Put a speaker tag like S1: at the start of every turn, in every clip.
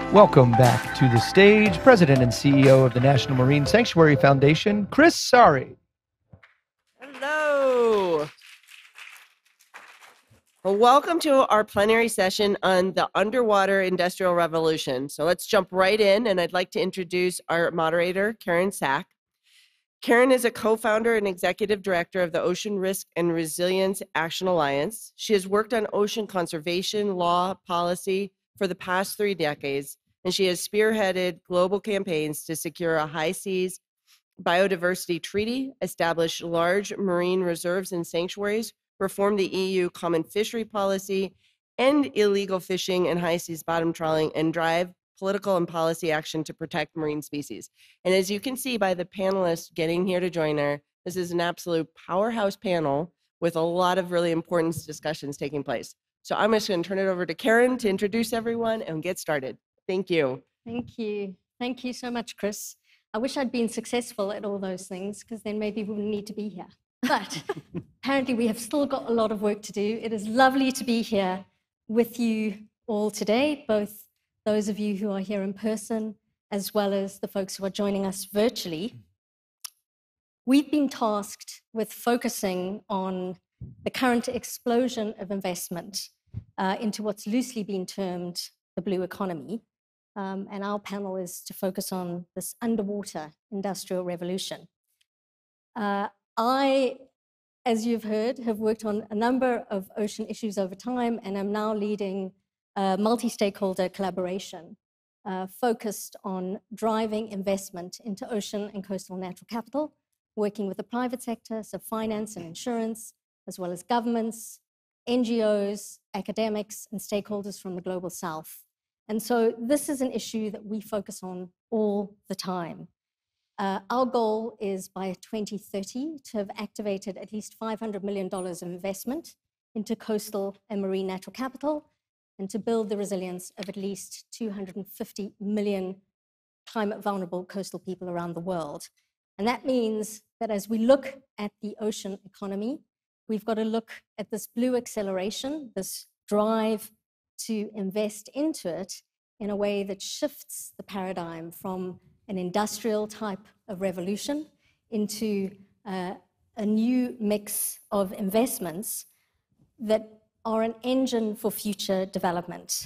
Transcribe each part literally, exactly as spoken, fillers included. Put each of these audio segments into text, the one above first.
S1: Welcome back to the stage, President and C E O of the National Marine Sanctuary Foundation, Kris Sarri.
S2: Hello. Well, welcome to our plenary session on the underwater industrial revolution. So let's jump right in, and I'd like to introduce our moderator, Karen Sack. Karen is a co-founder and executive director of the Ocean Risk and Resilience Action Alliance. She has worked on ocean conservation, law, policy for the past three decades, and she has spearheaded global campaigns to secure a high seas biodiversity treaty, establish large marine reserves and sanctuaries, reform the E U common fishery policy, end illegal fishing and high seas bottom trawling, and drive political and policy action to protect marine species. And as you can see by the panelists getting here to join her, this is an absolute powerhouse panel with a lot of really important discussions taking place. So I'm just going to turn it over to Karen to introduce everyone and get started. Thank you.
S3: Thank you. Thank you so much, Kris. I wish I'd been successful at all those things, because then maybe we wouldn't need to be here. But apparently we have still got a lot of work to do. It is lovely to be here with you all today, both those of you who are here in person, as well as the folks who are joining us virtually. We've been tasked with focusing on the current explosion of investment uh, into what's loosely been termed the blue economy. Um, and our panel is to focus on this underwater industrial revolution. Uh, I, as you've heard, have worked on a number of ocean issues over time, and I'm now leading a multi-stakeholder collaboration uh, focused on driving investment into ocean and coastal natural capital, working with the private sector, so finance and insurance, as well as governments, N G Os, academics, and stakeholders from the global south. And so this is an issue that we focus on all the time. Uh, our goal is by twenty thirty to have activated at least five hundred million dollars of investment into coastal and marine natural capital, and to build the resilience of at least two hundred fifty million climate vulnerable coastal people around the world. And that means that as we look at the ocean economy, we've got to look at this blue acceleration, this drive to invest into it in a way that shifts the paradigm from an industrial type of revolution into uh, a new mix of investments that are an engine for future development.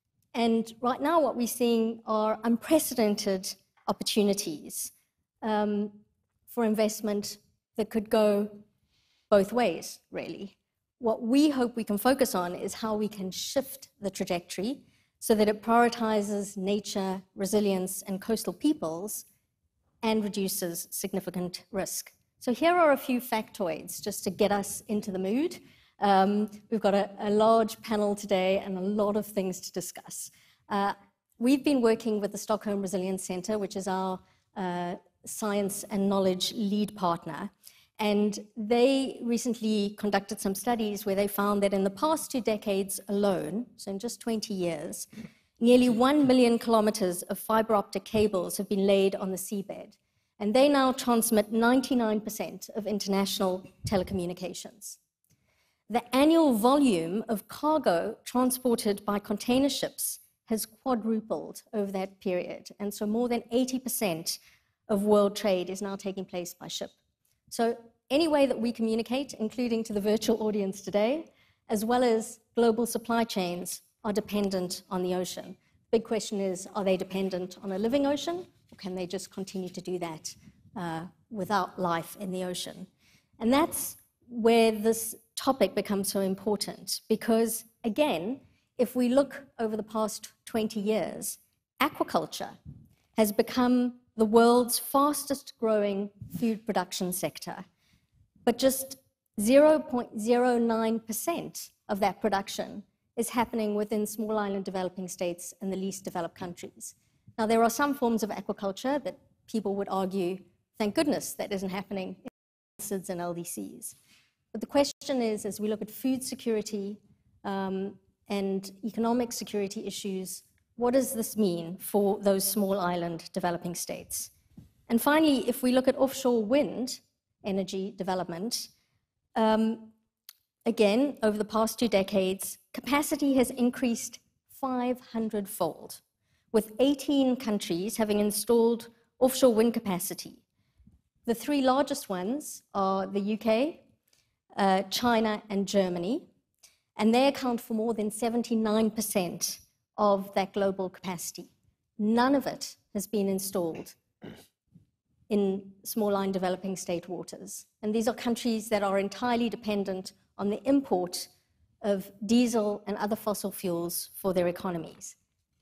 S3: And right now what we're seeing are unprecedented opportunities um, for investment that could go both ways, really. What we hope we can focus on is how we can shift the trajectory so that it prioritizes nature, resilience, and coastal peoples and reduces significant risk. So here are a few factoids just to get us into the mood. Um, we've got a, a large panel today and a lot of things to discuss. Uh, we've been working with the Stockholm Resilience Center, which is our uh, science and knowledge lead partner. And they recently conducted some studies where they found that in the past two decades alone, so in just twenty years, nearly one million kilometers of fiber optic cables have been laid on the seabed. And they now transmit ninety-nine percent of international telecommunications. The annual volume of cargo transported by container ships has quadrupled over that period. And so more than eighty percent of world trade is now taking place by ship. So any way that we communicate, including to the virtual audience today, as well as global supply chains, are dependent on the ocean. The big question is, are they dependent on a living ocean, or can they just continue to do that uh, without life in the ocean? And that's where this topic becomes so important, because, again, if we look over the past twenty years, aquaculture has become the world's fastest growing food production sector, but just zero point zero nine percent of that production is happening within small island developing states and the least developed countries. Now, there are some forms of aquaculture that people would argue, thank goodness that isn't happening in S I Ds and L D Cs. But the question is, as we look at food security um, and economic security issues, what does this mean for those small island developing states? And finally, if we look at offshore wind energy development, um, again, over the past two decades, capacity has increased five hundred fold, with eighteen countries having installed offshore wind capacity. The three largest ones are the U K, uh, China, and Germany, and they account for more than seventy-nine percent of that global capacity. None of it has been installed in small line developing state waters. And these are countries that are entirely dependent on the import of diesel and other fossil fuels for their economies.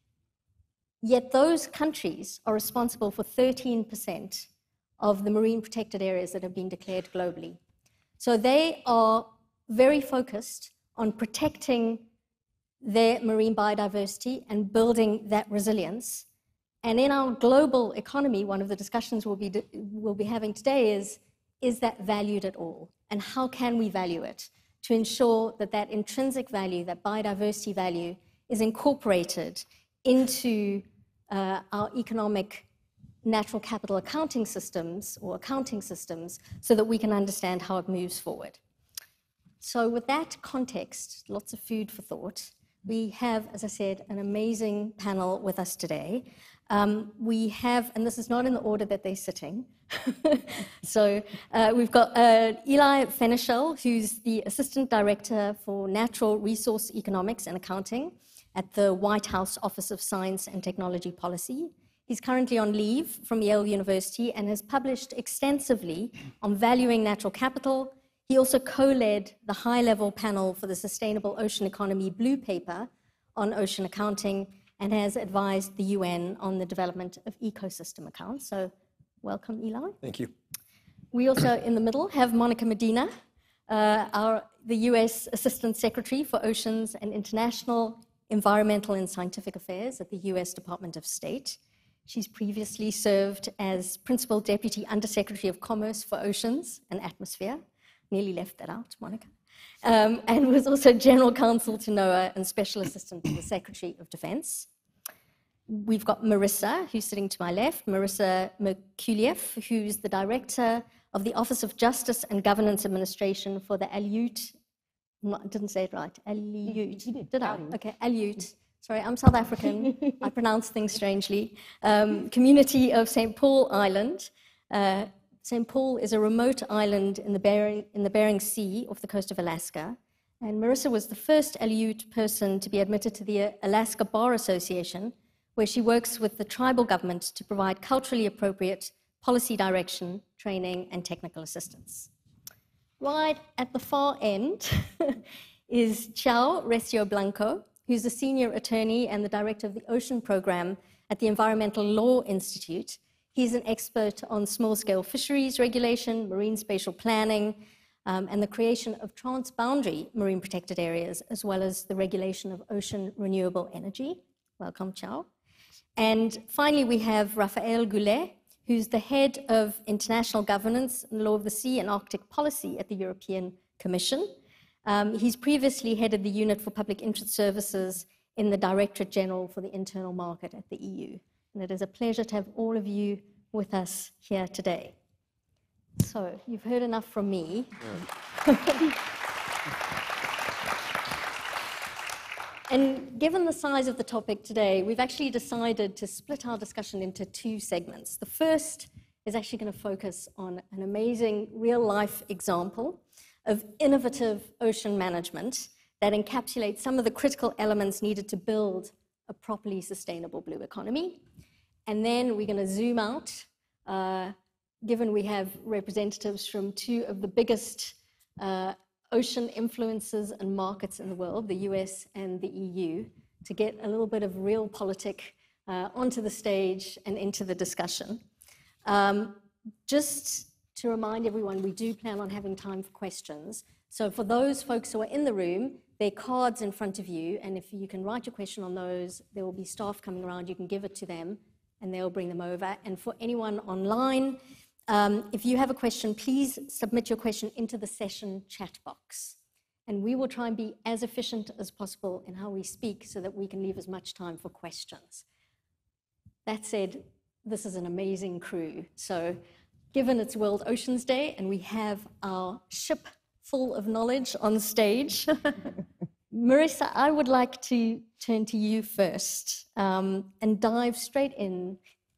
S3: Yet those countries are responsible for thirteen percent of the marine protected areas that have been declared globally. So they are very focused on protecting their marine biodiversity and building that resilience. And in our global economy, one of the discussions we'll be, we'll be having today is, is that valued at all? And how can we value it to ensure that that intrinsic value, that biodiversity value, is incorporated into uh, our economic natural capital accounting systems or accounting systems so that we can understand how it moves forward. So with that context, lots of food for thought, we have, as I said, an amazing panel with us today. Um, we have, and this is not in the order that they're sitting, so uh, we've got uh, Eli Fenichel, who's the Assistant Director for Natural Resource Economics and Accounting at the White House Office of Science and Technology Policy. He's currently on leave from Yale University and has published extensively on valuing natural capital. He also co-led the high-level panel for the Sustainable Ocean Economy Blue Paper on ocean accounting and has advised the U N on the development of ecosystem accounts. So welcome, Eli.
S4: Thank you.
S3: We also, in the middle, have Monica Medina, uh, our, the U S Assistant Secretary for Oceans and International Environmental and Scientific Affairs at the U S Department of State. She's previously served as Principal Deputy Undersecretary of Commerce for Oceans and Atmosphere. Nearly left that out, Monica. Um, and was also General Counsel to NOAA and Special Assistant to the Secretary of Defense. We've got Marissa, who's sitting to my left, Marissa Merkuliev, who's the Director of the Office of Justice and Governance Administration for the Aleut, I didn't say it right, Aleut,
S2: You did.
S3: did I? Okay, Aleut. Sorry, I'm South African. I pronounce things strangely. Um, community of Saint Paul Island. Uh, Saint Paul is a remote island in the, Bering, in the Bering Sea off the coast of Alaska. And Marissa was the first Aleut person to be admitted to the Alaska Bar Association, where she works with the tribal government to provide culturally appropriate policy direction, training, and technical assistance. Right at the far end is CHOW Recio Blanco, who's the senior attorney and the director of the Ocean Program at the Environmental Law Institute. He's an expert on small-scale fisheries regulation, marine spatial planning, um, and the creation of transboundary marine protected areas, as well as the regulation of ocean renewable energy. Welcome, CHOW. And finally, we have Raphael Goulet, who's the head of international governance and law of the sea and Arctic policy at the European Commission. Um, he's previously headed the Unit for Public Interest Services in the Directorate General for the Internal Market at the E U. And it is a pleasure to have all of you with us here today. So, you've heard enough from me. Yeah. And given the size of the topic today, we've actually decided to split our discussion into two segments. The first is actually going to focus on an amazing real-life example of innovative ocean management that encapsulates some of the critical elements needed to build a properly sustainable blue economy. And then we're going to zoom out, uh, given we have representatives from two of the biggest uh, ocean influences and markets in the world, the U S and the E U, to get a little bit of realpolitik uh, onto the stage and into the discussion. Um, just to remind everyone, we do plan on having time for questions. So for those folks who are in the room, there are cards in front of you, and if you can write your question on those, there will be staff coming around, you can give it to them, and they'll bring them over. And for anyone online, um, if you have a question, please submit your question into the session chat box. And we will try and be as efficient as possible in how we speak so that we can leave as much time for questions. That said, this is an amazing crew. So given it's World Oceans Day and we have our ship full of knowledge on stage, Marissa, I would like to turn to you first um, and dive straight in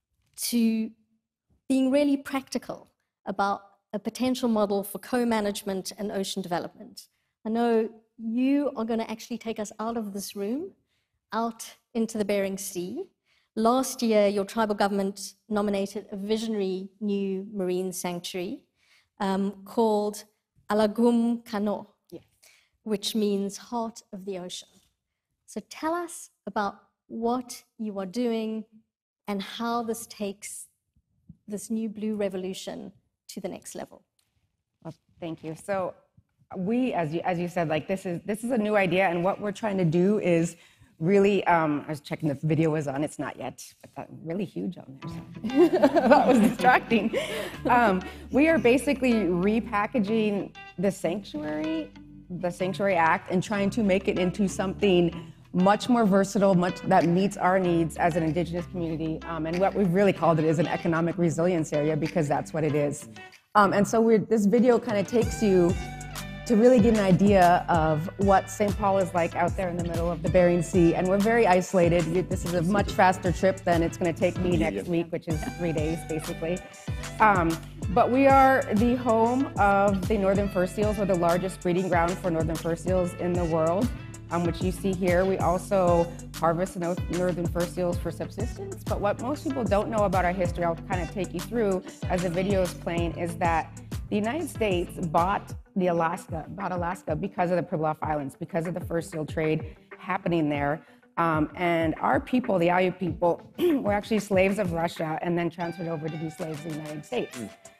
S3: to being really practical about a potential model for co-management and ocean development. I know you are going to actually take us out of this room, out into the Bering Sea. Last year, your tribal government nominated a visionary new marine sanctuary um, called Alagum Kano, yes, which means heart of the ocean. So tell us about what you are doing and how this takes this new blue revolution to the next level.
S4: Well, thank you. So we, as you, as you said, like this is, this is a new idea, and what we're trying to do is really, um, I was checking if the video was on, it's not yet, but that's really huge on there, so that was distracting. Um, we are basically repackaging the sanctuary, the Sanctuary Act, and trying to make it into something much more versatile, much that meets our needs as an Indigenous community. Um, and what we've really called it is an economic resilience area, because that's what it is. Um, and so we're, this video kind of takes you to really get an idea of what Saint Paul is like out there in the middle of the Bering Sea. And we're very isolated. This is a much faster trip than it's going to take me next week, which is three days, basically. Um, but we are the home of the northern fur seals, or the largest breeding ground for northern fur seals in the world, um, which you see here. We also harvest northern fur seals for subsistence. But what most people don't know about our history, I'll kind of take you through as the video is playing, is that the United States bought the Alaska, bought Alaska because of the Pribilof Islands, because of the fur seal trade happening there. Um, and our people, the Aleut people, were actually slaves of Russia and then transferred over to be slaves of the United States.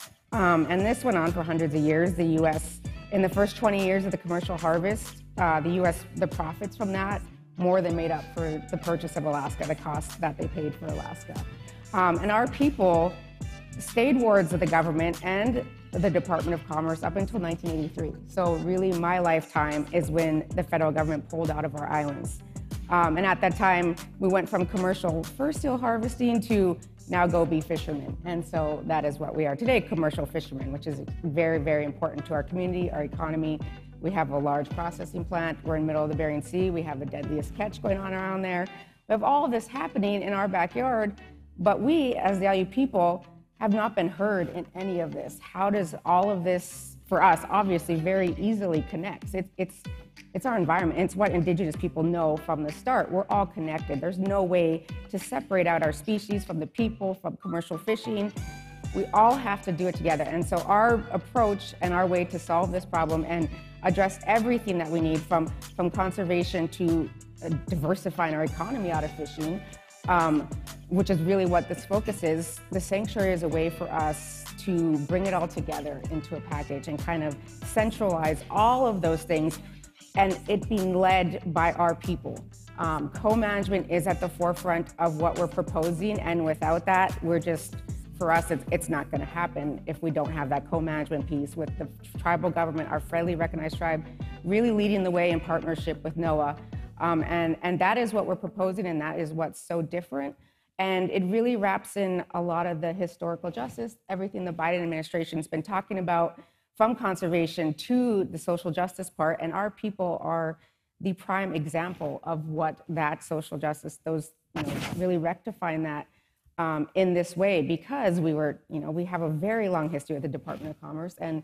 S4: Um, and this went on for hundreds of years. The U S, in the first twenty years of the commercial harvest, uh, the U S, the profits from that more than made up for the purchase of Alaska, the cost that they paid for Alaska. Um, and our people stayed wards of the government and the Department of Commerce up until nineteen eighty-three. So really my lifetime is when the federal government pulled out of our islands. Um, and at that time, we went from commercial fur seal harvesting to now go be fishermen. And so that is what we are today, commercial fishermen, which is very, very important to our community, our economy. We have a large processing plant. We're in the middle of the Bering Sea. We have the deadliest catch going on around there. We have all of this happening in our backyard, but we, as the Aleut people, have not been heard in any of this. How does all of this, for us, obviously very easily connects? It, it's, it's our environment. It's what Indigenous people know from the start. We're all connected. There's no way to separate out our species from the people, from commercial fishing. We all have to do it together. And so our approach and our way to solve this problem and address everything that we need, from, from conservation to uh, diversifying our economy out of fishing, Um, which is really what this focus is. The sanctuary is a way for us to bring it all together into a package and kind of centralize all of those things, and it being led by our people. Um, co-management is at the forefront of what we're proposing, and without that, we're just, for us, it's, it's not going to happen if we don't have that co-management piece with the tribal government, our federally recognized tribe, really leading the way in partnership with NOAA. Um, and, and that is what we're proposing, and that is what's so different. And it really wraps in a lot of the historical justice, everything the Biden administration has been talking about, from conservation to the social justice part. And our people are the prime example of what that social justice, those, you know, really rectifying that um, in this way, because we were, you know, we have a very long history with the Department of Commerce and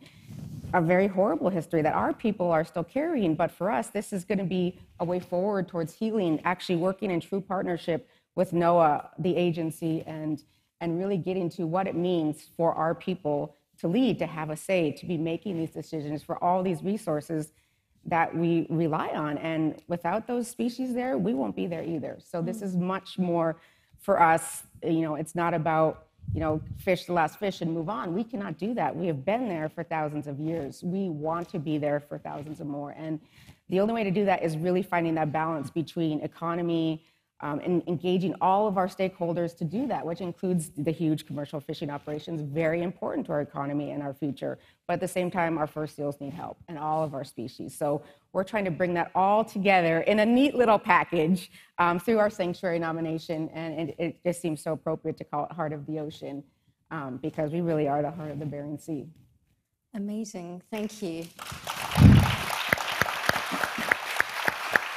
S4: a very horrible history that our people are still carrying. But for us, this is going to be a way forward towards healing, actually working in true partnership with NOAA, the agency, and, and really getting to what it means for our people to lead, to have a say, to be making these decisions for all these resources that we rely on. And without those species there, we won't be there either. So this is much more for us. You know, it's not about, you know, fish the last fish and move on. We cannot do that. We have been there for thousands of years. We want to be there for thousands of more. And the only way to do that is really finding that balance between economy um, and engaging all of our stakeholders to do that, which includes the huge commercial fishing operations, very important to our economy and our future. But at the same time, our fur seals need help, and all of our species. So we're trying to bring that all together in a neat little package um, through our sanctuary nomination. And it, it just seems so appropriate to call it Heart of the Ocean, um, because we really are the heart of the Bering Sea.
S3: Amazing. Thank you.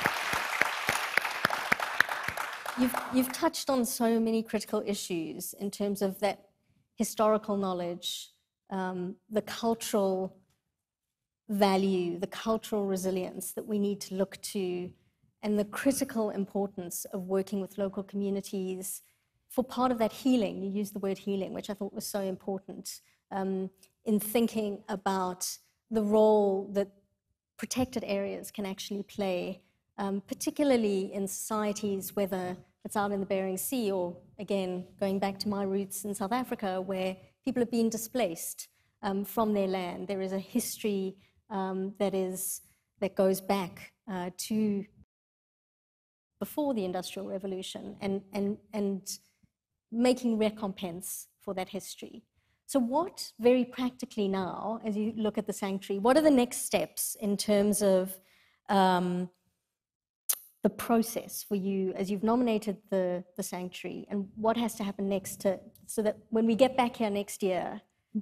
S3: You've, you've touched on so many critical issues in terms of that historical knowledge, um, the cultural value, the cultural resilience that we need to look to, and the critical importance of working with local communities for part of that healing. You used the word healing, which I thought was so important, um, in thinking about the role that protected areas can actually play, um, particularly in societies, whether it's out in the Bering Sea or, again, going back to my roots in South Africa, where people have been displaced um, from their land. There is a history um, that is that goes back uh, to before the Industrial Revolution, and, and, and making recompense for that history. So what, very practically now, as you look at the sanctuary, what are the next steps in terms of um, the process for you as you've nominated the, the sanctuary, and what has to happen next to, so that when we get back here next year,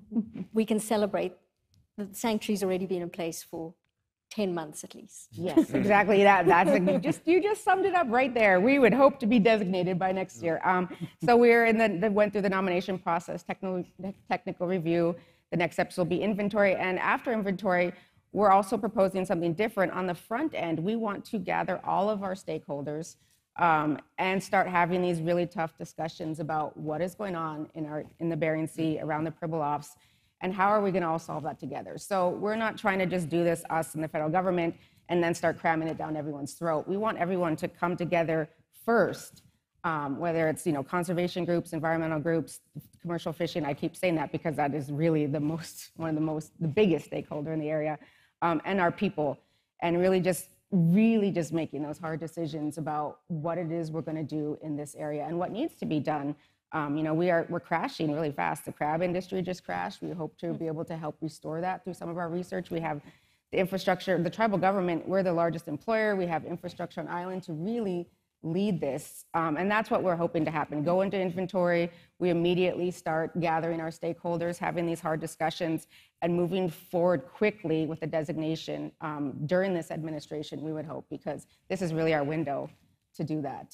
S3: we can celebrate that the sanctuary's already been in place for ten months at least.
S4: Yes, exactly. That that's you just you just summed it up right there. We would hope to be designated by next year. Um, so we're in the, the went through the nomination process, technical technical review. The next steps will be inventory, and after inventory, we're also proposing something different on the front end. We want to gather all of our stakeholders um, and start having these really tough discussions about what is going on in our in the Bering Sea around the Pribilofs. And how are we going to all solve that together? So we're not trying to just do this, us and the federal government, and then start cramming it down everyone's throat. We want everyone to come together first, um, whether it's you know conservation groups, environmental groups, commercial fishing. I keep saying that because that is really the most, one of the most, the biggest stakeholder in the area, um, and our people, and really just, really just making those hard decisions about what it is we're going to do in this area and what needs to be done. Um, you know, we are, we're crashing really fast. The crab industry just crashed. We hope to be able to help restore that through some of our research. We have the infrastructure, the tribal government, we're the largest employer. We have infrastructure on island to really lead this. Um, and that's what we're hoping to happen. Go into inventory. We immediately start gathering our stakeholders, having these hard discussions, and moving forward quickly with the designation um, during this administration, we would hope, because this is really our window to do that.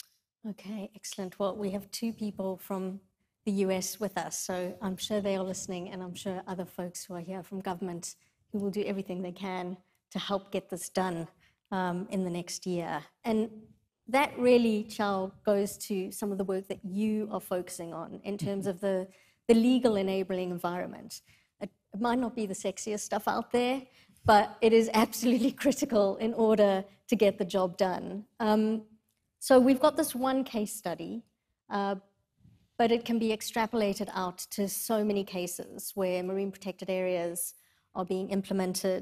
S3: Okay, excellent. Well, we have two people from the U S with us, so I'm sure they are listening, and I'm sure other folks who are here from government who will do everything they can to help get this done um, in the next year. And that really, CHOW, goes to some of the work that you are focusing on in terms of the, the legal enabling environment. It, it might not be the sexiest stuff out there, but it is absolutely critical in order to get the job done. Um, So we've got this one case study, uh, but it can be extrapolated out to so many cases where marine protected areas are being implemented.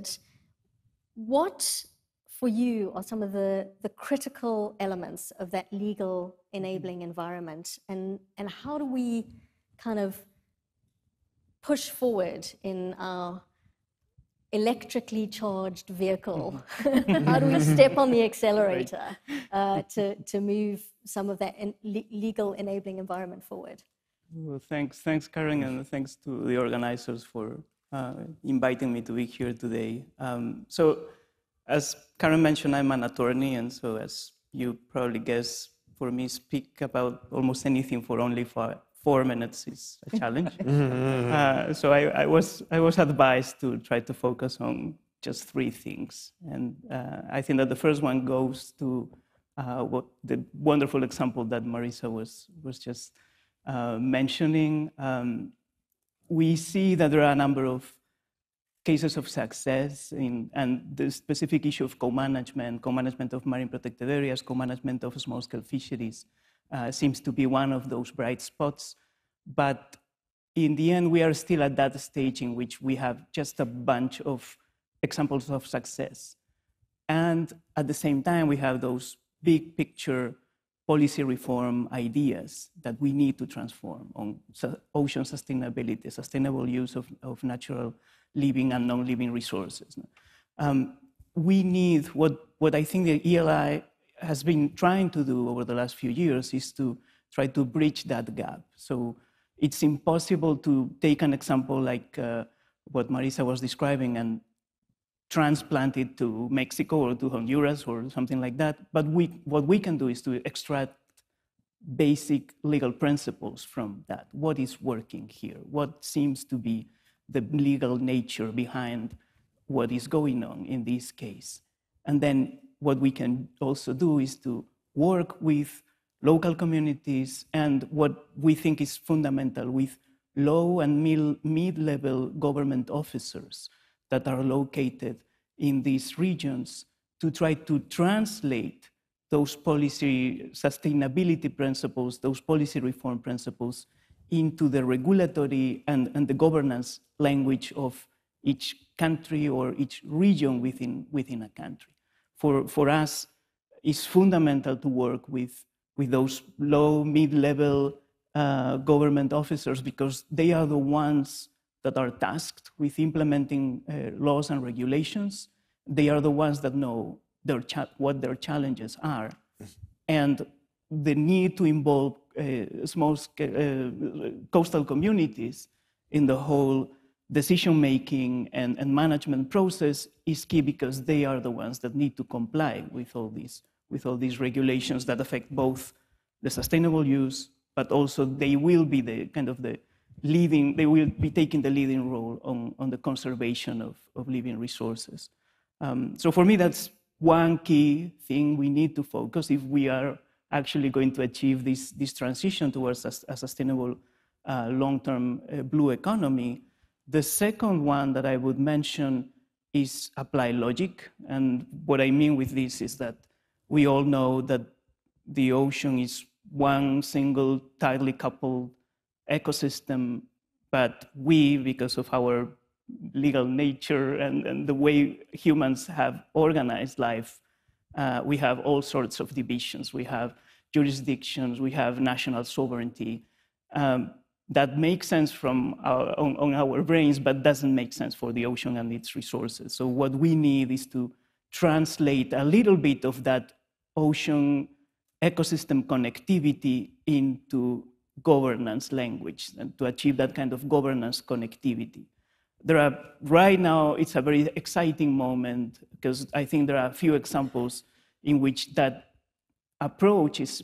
S3: What, for you, are some of the, the critical elements of that legal enabling environment, and, and how do we kind of push forward in our electrically charged vehicle? How do we step on the accelerator uh, to, to move some of that in le- legal enabling environment forward?
S5: Well, thanks, thanks, Karen, and thanks to the organizers for uh, inviting me to be here today. Um, so, as Karen mentioned, I'm an attorney, and so as you probably guess, for me, speak about almost anything for only five, four minutes is a challenge. uh, so I, I was I was advised to try to focus on just three things, and uh, I think that the first one goes to uh, what the wonderful example that Marisa was was just uh, mentioning. Um, we see that there are a number of cases of success in, and the specific issue of co-management, co-management of marine protected areas, co-management of small-scale fisheries uh, seems to be one of those bright spots. But in the end, we are still at that stage in which we have just a bunch of examples of success. And at the same time, we have those big picture policy reform ideas that we need to transform on ocean sustainability, sustainable use of, of natural living and non-living resources. Um, we need, what, what I think the E L I has been trying to do over the last few years is to try to bridge that gap. So it's impossible to take an example like uh, what Marisa was describing and transplant it to Mexico or to Honduras or something like that. But we, what we can do is to extract basic legal principles from that. What is working here? What seems to be the legal nature behind what is going on in this case? And then what we can also do is to work with local communities and what we think is fundamental, with low and mid-level government officers that are located in these regions to try to translate those policy sustainability principles, those policy reform principles, into the regulatory and, and the governance language of each country or each region within, within a country. For, for us, it's fundamental to work with, with those low, mid-level uh, government officers, because they are the ones that are tasked with implementing uh, laws and regulations. They are the ones that know their what their challenges are. And the need to involve uh, small uh, coastal communities in the whole decision-making and, and management process is key, because they are the ones that need to comply with all these, with all these regulations that affect both the sustainable use, but also they will be the kind of the leading, they will be taking the leading role on, on the conservation of, of living resources. Um, so for me, that's one key thing we need to focus if we are actually going to achieve this, this transition towards a, a sustainable uh, long-term uh, blue economy. The second one that I would mention is apply logic. And what I mean with this is that we all know that the ocean is one single tightly coupled ecosystem, but we, because of our legal nature and, and the way humans have organized life, uh, we have all sorts of divisions. We have jurisdictions, we have national sovereignty. Um, that makes sense from our, on, on our brains, but doesn't make sense for the ocean and its resources. So what we need is to translate a little bit of that ocean ecosystem connectivity into governance language, and to achieve that kind of governance connectivity. There are, right now, it's a very exciting moment, because I think there are a few examples in which that approach is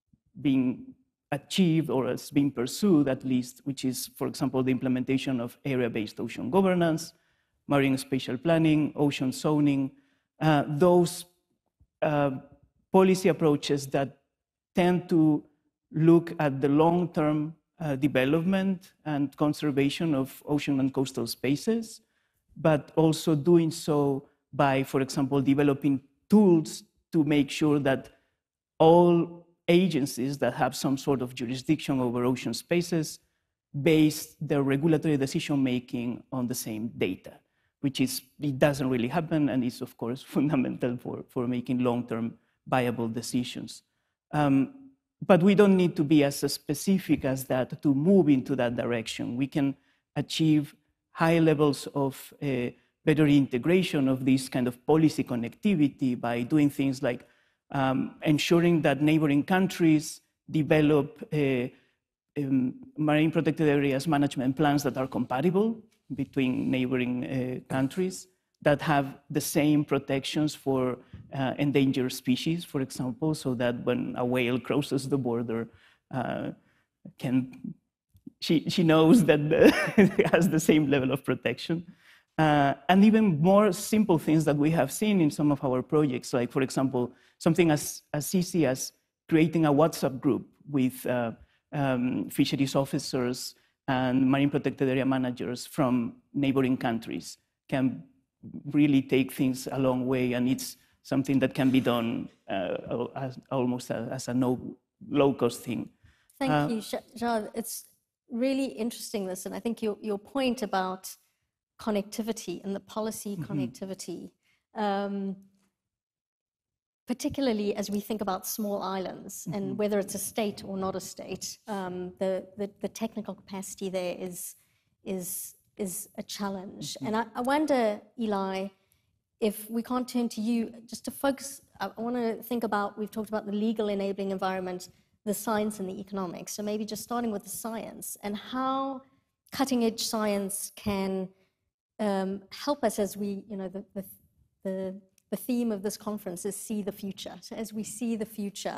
S5: being achieved, or is being pursued at least, which is, for example, the implementation of area-based ocean governance, marine spatial planning, ocean zoning, uh, those uh, policy approaches that tend to look at the long-term uh, development and conservation of ocean and coastal spaces, but also doing so by, for example, developing tools to make sure that all agencies that have some sort of jurisdiction over ocean spaces base their regulatory decision-making on the same data, which is, it doesn't really happen, and is, of course, fundamental for, for making long-term viable decisions. Um, but we don't need to be as specific as that to move into that direction. We can achieve high levels of uh, better integration of this kind of policy connectivity by doing things like um, ensuring that neighboring countries develop uh, um, marine protected areas management plans that are compatible between neighboring uh, countries, that have the same protections for uh, endangered species, for example, so that when a whale crosses the border, uh, can she, she knows that the, it has the same level of protection. Uh, and even more simple things that we have seen in some of our projects, like, for example, something as, as easy as creating a WhatsApp group with uh, um, fisheries officers and marine protected area managers from neighboring countries can really take things a long way, and it's something that can be done uh, as, almost a, as a no, low-cost thing.
S3: Thank
S5: uh,
S3: you, Jean. It's really interesting, this, and I think your, your point about connectivity and the policy mm-hmm. connectivity, um, particularly as we think about small islands, mm-hmm. and whether it's a state or not a state, um, the, the, the technical capacity there is, is, is a challenge. Mm-hmm. And I, I wonder, Eli, if we can't turn to you, just to focus, I, I want to think about, we've talked about the legal enabling environment, the science and the economics. So maybe just starting with the science, and how cutting edge science can um, help us as we, you know, the, the, the, the theme of this conference is see the future. So as we see the future,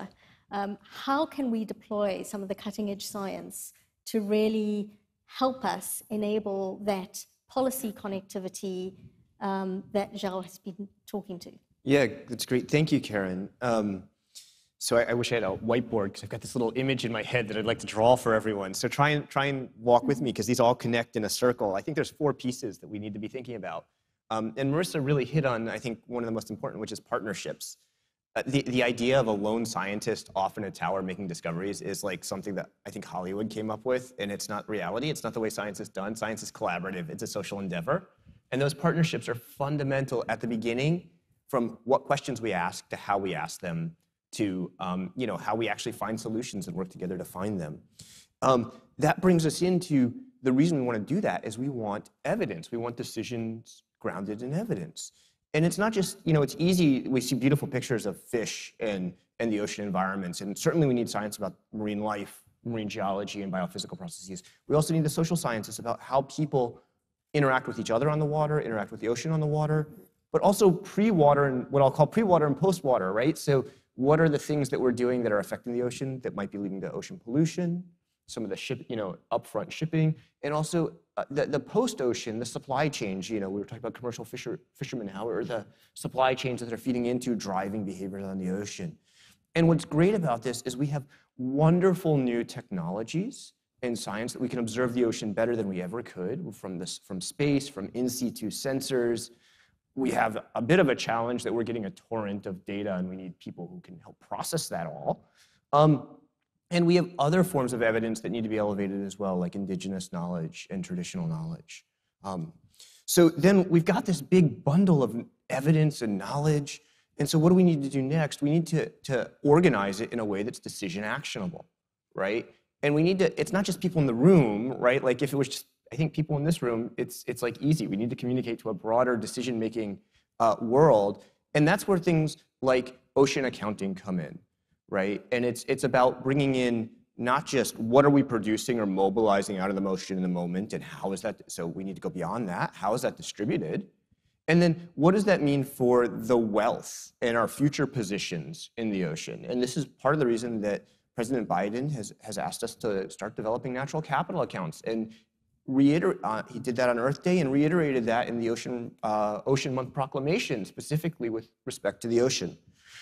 S3: Um, how can we deploy some of the cutting edge science to really help us enable that policy connectivity um, that Zhao has been talking to?
S6: Yeah, that's great. Thank you, Karen. Um, so I, I wish I had a whiteboard because I've got this little image in my head that I'd like to draw for everyone. So try and try and walk with me because these all connect in a circle. I think there's four pieces that we need to be thinking about. Um, and Marissa really hit on, I think, one of the most important, which is partnerships. Uh, the, the idea of a lone scientist off in a tower making discoveries is like something that I think Hollywood came up with, and it's not reality. It's not the way science is done. Science is collaborative. It's a social endeavor. And those partnerships are fundamental at the beginning, from what questions we ask to how we ask them to um, you know, how we actually find solutions and work together to find them. Um, that brings us into the reason we want to do that is we want evidence. We want decisions grounded in evidence. And it's not just, you know, it's easy. We see beautiful pictures of fish and, and the ocean environments. And certainly we need science about marine life, marine geology, and biophysical processes. We also need the social sciences about how people interact with each other on the water, interact with the ocean on the water, but also pre-water and what I'll call pre-water and post-water, right? So what are the things that we're doing that are affecting the ocean that might be leading to ocean pollution, some of the ship, you know, upfront shipping, and also uh, the, the post-ocean, the supply chains. You know, we were talking about commercial fisher, fishermen, how are the supply chains that are feeding into driving behaviors on the ocean. And what's great about this is we have wonderful new technologies in science that we can observe the ocean better than we ever could from, this, from space, from in situ sensors. We have a bit of a challenge that we're getting a torrent of data and we need people who can help process that all. Um, and we have other forms of evidence that need to be elevated as well, like indigenous knowledge and traditional knowledge. Um, so then we've got this big bundle of evidence and knowledge. And so what do we need to do next? We need to, to organize it in a way that's decision actionable, right? And we need to, it's not just people in the room, right? Like if it was just, I think people in this room, it's, it's like easy. We need to communicate to a broader decision-making uh, world. And that's where things like ocean accounting come in, right? And it's, it's about bringing in not just what are we producing or mobilizing out of the ocean in the moment and how is that, so we need to go beyond that. How is that distributed? And then what does that mean for the wealth and our future positions in the ocean? And this is part of the reason that President Biden has, has asked us to start developing natural capital accounts. And reiter uh, he did that on Earth Day and reiterated that in the Ocean, uh, Ocean Month proclamation, specifically with respect to the ocean.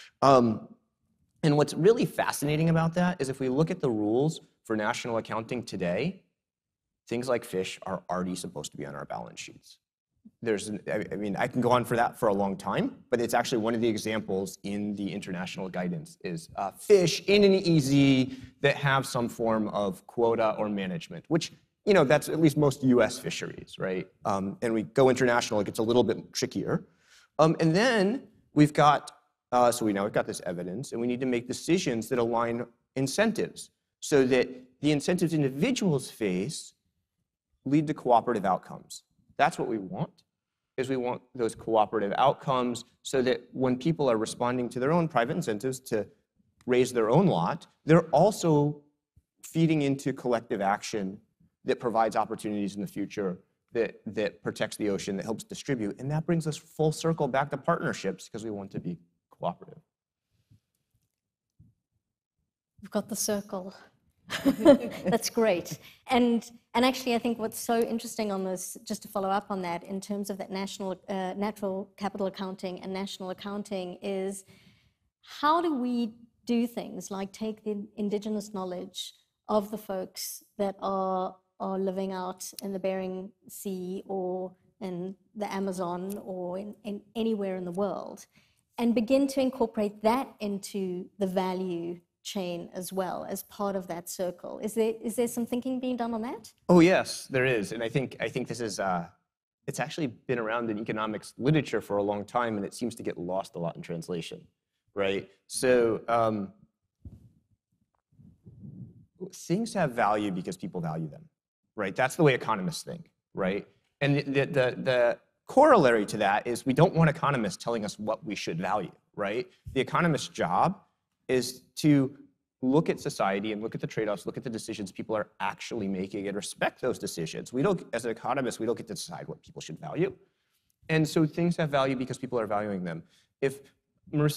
S6: Um, and what's really fascinating about that is if we look at the rules for national accounting today, things like fish are already supposed to be on our balance sheets. There's, an, I mean, I can go on for that for a long time, but it's actually one of the examples in the international guidance is uh, fish in an E Z that have some form of quota or management, which, you know, that's at least most U S fisheries, right? Um, and we go international, it gets a little bit trickier. Um, and then we've got, uh, so we now we've got this evidence, and we need to make decisions that align incentives so that the incentives individuals face lead to cooperative outcomes. That's what we want, is we want those cooperative outcomes so that when people are responding to their own private incentives to raise their own lot, they're also feeding into collective action that provides opportunities in the future, that, that protects the ocean, that helps distribute. And that brings us full circle back to partnerships because we want to be cooperative.
S3: We've got the circle. That's great. And, and actually, I think what's so interesting on this, just to follow up on that, in terms of that national, uh, natural capital accounting and national accounting is how do we do things like take the indigenous knowledge of the folks that are, are living out in the Bering Sea or in the Amazon or in, in anywhere in the world and begin to incorporate that into the value chain as well as part of that circle. Is there is there some thinking being done on that?
S6: Oh yes, there is, and I think I think this is uh, it's actually been around in economics literature for a long time, and it seems to get lost a lot in translation, right? So um, things have value because people value them, right? That's the way economists think, right? And the the the, the corollary to that is we don't want economists telling us what we should value, right? The economist's job is to look at society and look at the trade-offs, look at the decisions people are actually making and respect those decisions. We don't, as an economist, we don't get to decide what people should value. And so things have value because people are valuing them. If Marissa's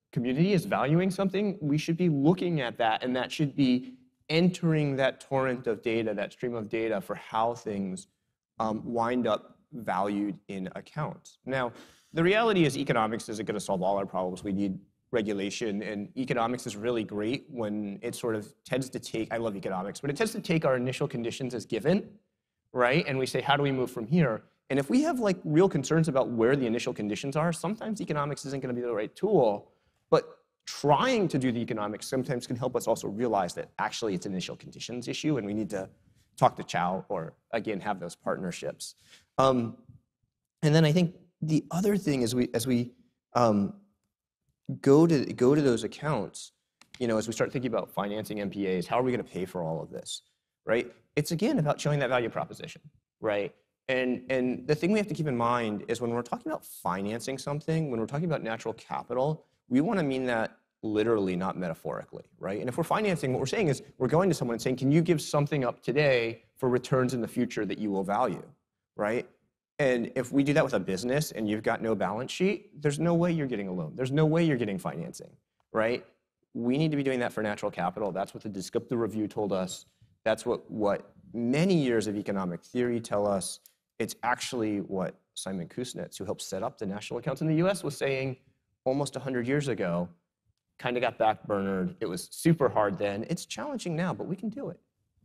S6: community is valuing something, we should be looking at that, and that should be entering that torrent of data, that stream of data for how things um, wind up valued in accounts. Now, the reality is economics isn't going to solve all our problems. We need regulation, and economics is really great when it sort of tends to take, I love economics, but it tends to take our initial conditions as given, right? And we say, how do we move from here? And if we have like real concerns about where the initial conditions are, sometimes economics isn't going to be the right tool. But trying to do the economics sometimes can help us also realize that actually it's an initial conditions issue, and we need to talk to CHOW or, again, have those partnerships. Um, and then I think the other thing is we, as we um, go to go to those accounts, you know, as we start thinking about financing M P As, how are we going to pay for all of this, right? It's again about showing that value proposition, right? And, and the thing we have to keep in mind is when we're talking about financing something, when we're talking about natural capital, we want to mean that literally, not metaphorically, right? And if we're financing, what we're saying is we're going to someone and saying, can you give something up today for returns in the future that you will value, right? And if we do that with a business and you've got no balance sheet, there's no way you're getting a loan. There's no way you're getting financing, right? We need to be doing that for natural capital. That's what the descriptive review told us. That's what, what many years of economic theory tell us. It's actually what Simon Kuznets, who helped set up the national accounts in the U S, was saying almost one hundred years ago. Kind of got backburnered. It was super hard then. It's challenging now, but we can do it.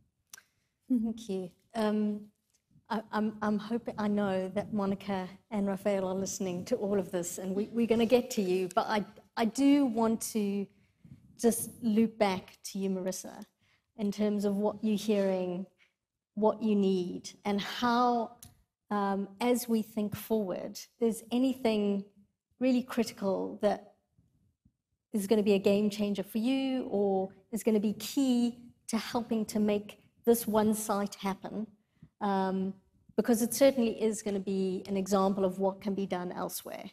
S3: Thank you. Um, I, I'm, I'm hoping, I know that Monica and Raphael are listening to all of this, and we, we're going to get to you, but I, I do want to just loop back to you, Marissa, in terms of what you're hearing, what you need, and how, um, as we think forward, there's anything really critical that is going to be a game changer for you, or is going to be key to helping to make this one site happen, um, because it certainly is going to be an example of what can be done elsewhere.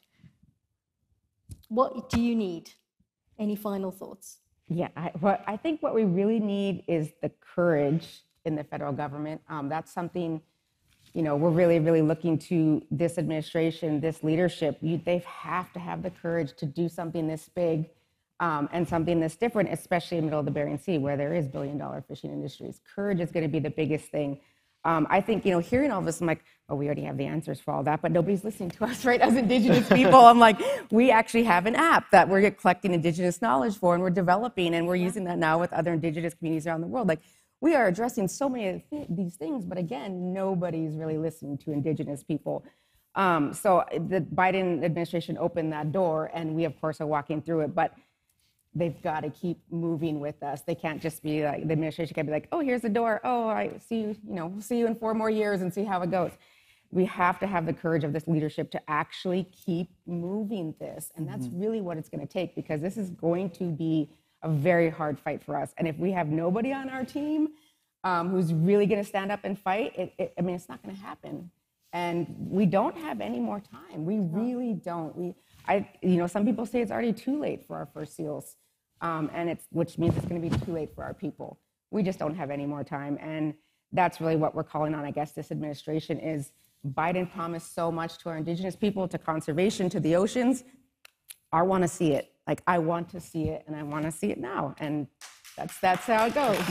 S3: What do you need? Any final thoughts?
S4: Yeah, I, what, I think what we really need is the courage in the federal government. Um, that's something, you know, we're really, really looking to this administration, this leadership. You, they have to have the courage to do something this big. Um, and something that's different, especially in the middle of the Bering Sea, where there is billion-dollar fishing industries. Courage is going to be the biggest thing. Um, I think, you know, hearing all this, I'm like, oh, we already have the answers for all that, but nobody's listening to us, right? As Indigenous people, I'm like, we actually have an app that we're collecting Indigenous knowledge for, and we're developing, and we're using that now with other Indigenous communities around the world. Like, we are addressing so many of th- these things, but again, nobody's really listening to Indigenous people. Um, so the Biden administration opened that door, and we, of course, are walking through it, but they've got to keep moving with us. They can't just be like, the administration can't be like, oh, here's the door. Oh, I see you, you know, we'll see you in four more years and see how it goes. We have to have the courage of this leadership to actually keep moving this. And that's mm-hmm. really what it's going to take, because this is going to be a very hard fight for us. And if we have nobody on our team um, who's really going to stand up and fight, it, it, I mean, it's not going to happen. And we don't have any more time. We really don't. We, I, you know, some people say it's already too late for our first SEALs, um, and it's which means it's going to be too late for our people. We just don't have any more time, and that's really what we're calling on. I guess this administration is Biden promised so much to our Indigenous people, to conservation, to the oceans. I want to see it. Like I want to see it, and I want to see it now, and that's that's how it goes.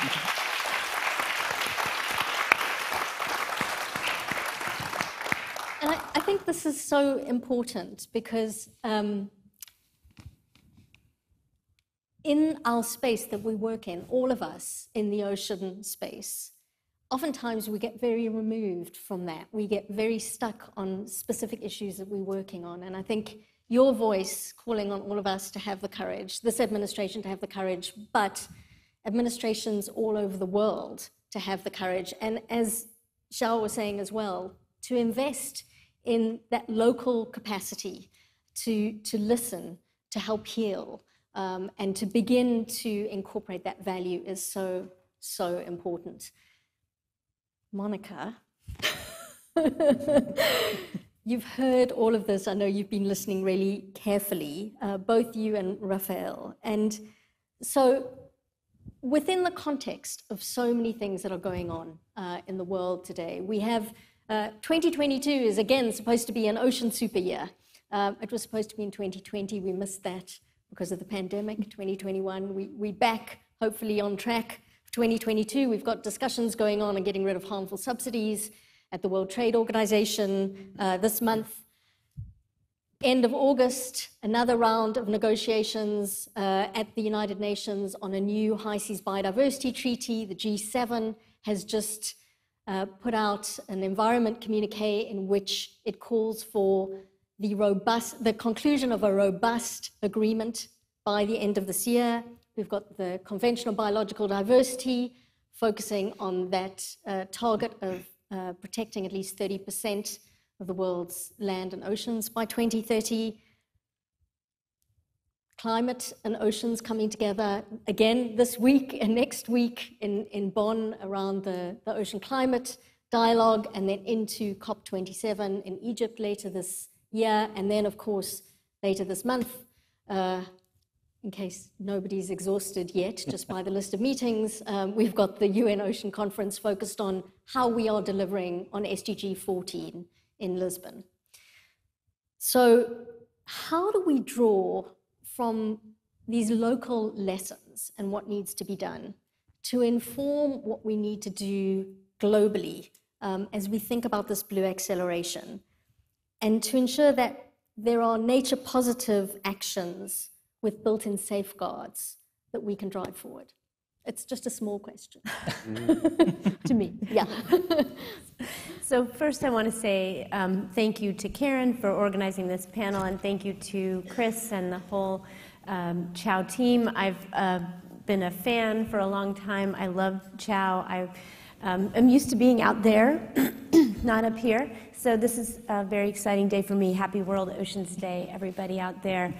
S3: And I, I think this is so important because um, in our space that we work in, all of us in the ocean space, oftentimes we get very removed from that. We get very stuck on specific issues that we're working on. And I think your voice calling on all of us to have the courage, this administration to have the courage, but administrations all over the world to have the courage. And as Xiao was saying as well, to invest in that local capacity to, to listen, to help heal, um, and to begin to incorporate that value is so, so important. Monica, you've heard all of this. I know you've been listening really carefully, uh, both you and Raphael. And so within the context of so many things that are going on uh, in the world today, we have Uh, twenty twenty-two is again supposed to be an ocean super year. Um, it was supposed to be in twenty twenty. We missed that because of the pandemic, twenty twenty-one. We, we back, hopefully on track. twenty twenty-two, we've got discussions going on on getting rid of harmful subsidies at the World Trade Organization uh, this month. End of August, another round of negotiations uh, at the United Nations on a new high seas biodiversity treaty. The G seven has just uh, put out an environment communique in which it calls for the robust, the conclusion of a robust agreement by the end of this year. We've got the Convention on Biological Diversity, focusing on that uh, target of uh, protecting at least thirty percent of the world's land and oceans by twenty thirty. Climate and oceans coming together again this week and next week in, in Bonn around the, the ocean climate dialogue, and then into COP twenty-seven in Egypt later this year, and then of course later this month, uh, in case nobody's exhausted yet just by the list of meetings, um, we've got the U N Ocean Conference focused on how we are delivering on S D G fourteen in Lisbon. So how do we draw from these local lessons and what needs to be done to inform what we need to do globally um, as we think about this blue acceleration, and to ensure that there are nature positive actions with built-in safeguards that we can drive forward? It's just a small question to me. Yeah.
S7: So first I want to say um, thank you to Karen for organizing this panel, and thank you to Kris and the whole um, CHOW team. I've uh, been a fan for a long time. I love CHOW. I um, am used to being out there, not up here. So this is a very exciting day for me. Happy World Oceans Day, everybody out there.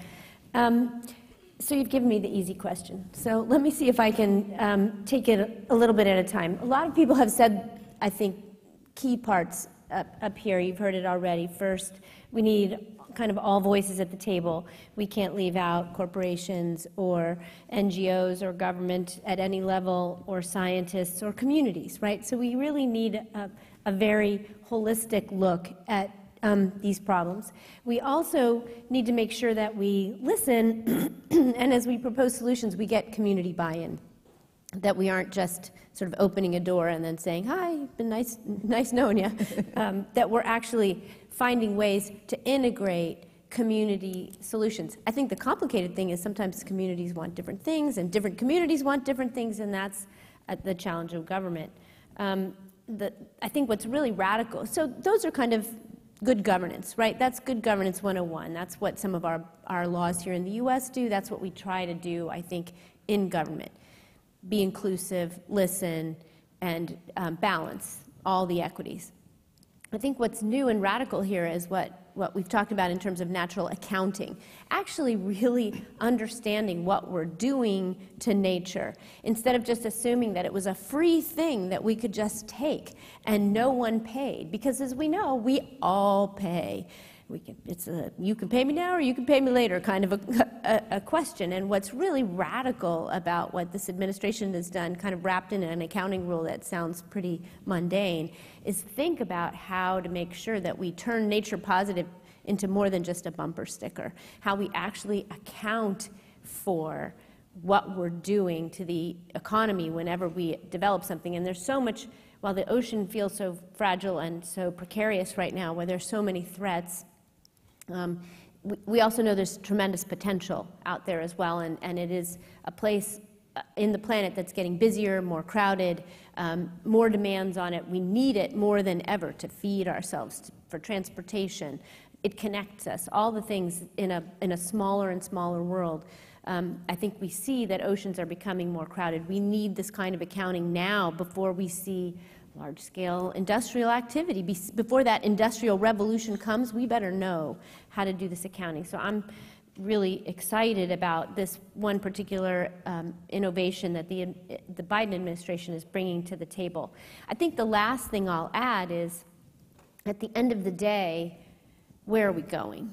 S7: Um, so you've given me the easy question. So let me see if I can um, take it a little bit at a time. A lot of people have said, I think, key parts up, up here. You've heard it already. First, we need kind of all voices at the table. We can't leave out corporations or N G Os or government at any level, or scientists or communities, right? So we really need a, a very holistic look at Um, these problems. We also need to make sure that we listen, and as we propose solutions, we get community buy-in, that we aren't just sort of opening a door and then saying, hi, been nice, nice knowing you, um, that we're actually finding ways to integrate community solutions. I think the complicated thing is sometimes communities want different things, and different communities want different things, and that's uh, the challenge of government. Um, the, I think what's really radical, so those are kind of good governance, right? That's good governance one oh one. That's what some of our, our laws here in the U S do. That's what we try to do, I think, in government. Be inclusive, listen, and um, balance all the equities. I think what's new and radical here is what, what we've talked about in terms of natural accounting, actually really understanding what we're doing to nature, instead of just assuming that it was a free thing that we could just take and no one paid. Because as we know, we all pay. We can, it's a, you can pay me now or you can pay me later kind of a, a, a question. And what's really radical about what this administration has done, kind of wrapped in an accounting rule that sounds pretty mundane, is think about how to make sure that we turn nature positive into more than just a bumper sticker, how we actually account for what we're doing to the economy whenever we develop something. And there's so much, while the ocean feels so fragile and so precarious right now, where there's so many threats, Um, we, we also know there's tremendous potential out there as well, and, and it is a place in the planet that's getting busier, more crowded, um, more demands on it. We need it more than ever to feed ourselves, to, for transportation. It connects us, all the things in a, in a smaller and smaller world. Um, I think we see that oceans are becoming more crowded. We need this kind of accounting now before we see large-scale industrial activity. Be- before that industrial revolution comes, we better know how to do this accounting. So I'm really excited about this one particular um, innovation that the, the Biden administration is bringing to the table. I think the last thing I'll add is, at the end of the day, where are we going?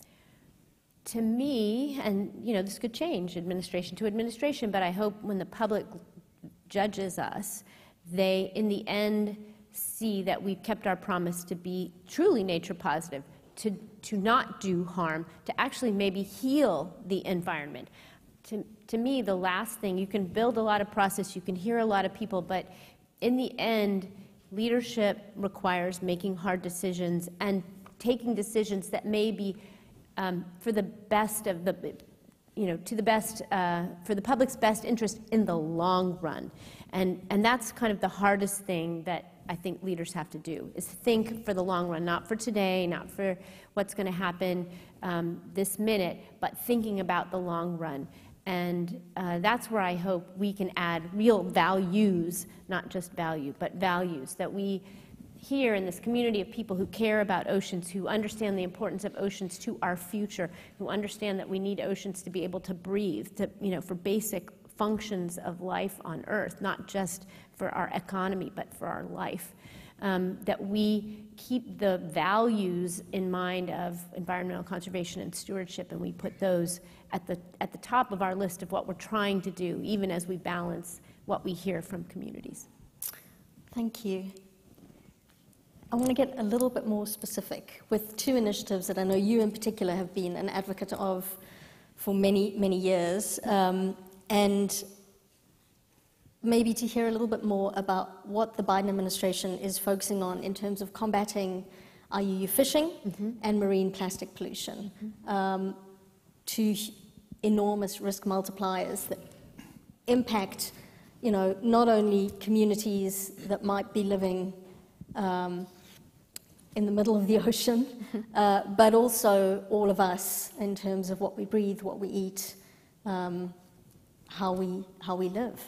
S7: To me, and you know, this could change administration to administration, but I hope when the public judges us, they, in the end, see that we've kept our promise to be truly nature positive, to, to not do harm, to actually maybe heal the environment. To, to me, the last thing, you can build a lot of process, you can hear a lot of people, but in the end, leadership requires making hard decisions and taking decisions that may be um, for the best of the, you know, to the best, uh, for the public's best interest in the long run. And, and that's kind of the hardest thing that I think leaders have to do, is think for the long run, not for today, not for what's going to happen um, this minute, but thinking about the long run. And uh, that's where I hope we can add real values, not just value, but values, that we here in this community of people who care about oceans, who understand the importance of oceans to our future, who understand that we need oceans to be able to breathe, to, you know, for basic functions of life on Earth, not just for our economy, but for our life. Um, that we keep the values in mind of environmental conservation and stewardship, and we put those at the, at the top of our list of what we're trying to do, even as we balance what we hear from communities.
S3: Thank you. I want to get a little bit more specific with two initiatives that I know you in particular have been an advocate of for many, many years, um, and maybe to hear a little bit more about what the Biden administration is focusing on in terms of combating I U U fishing mm-hmm. and marine plastic pollution, mm-hmm. um, two enormous risk multipliers that impact, you know, not only communities that might be living um, in the middle of the ocean, mm-hmm. uh, but also all of us in terms of what we breathe, what we eat, um, how we how we live.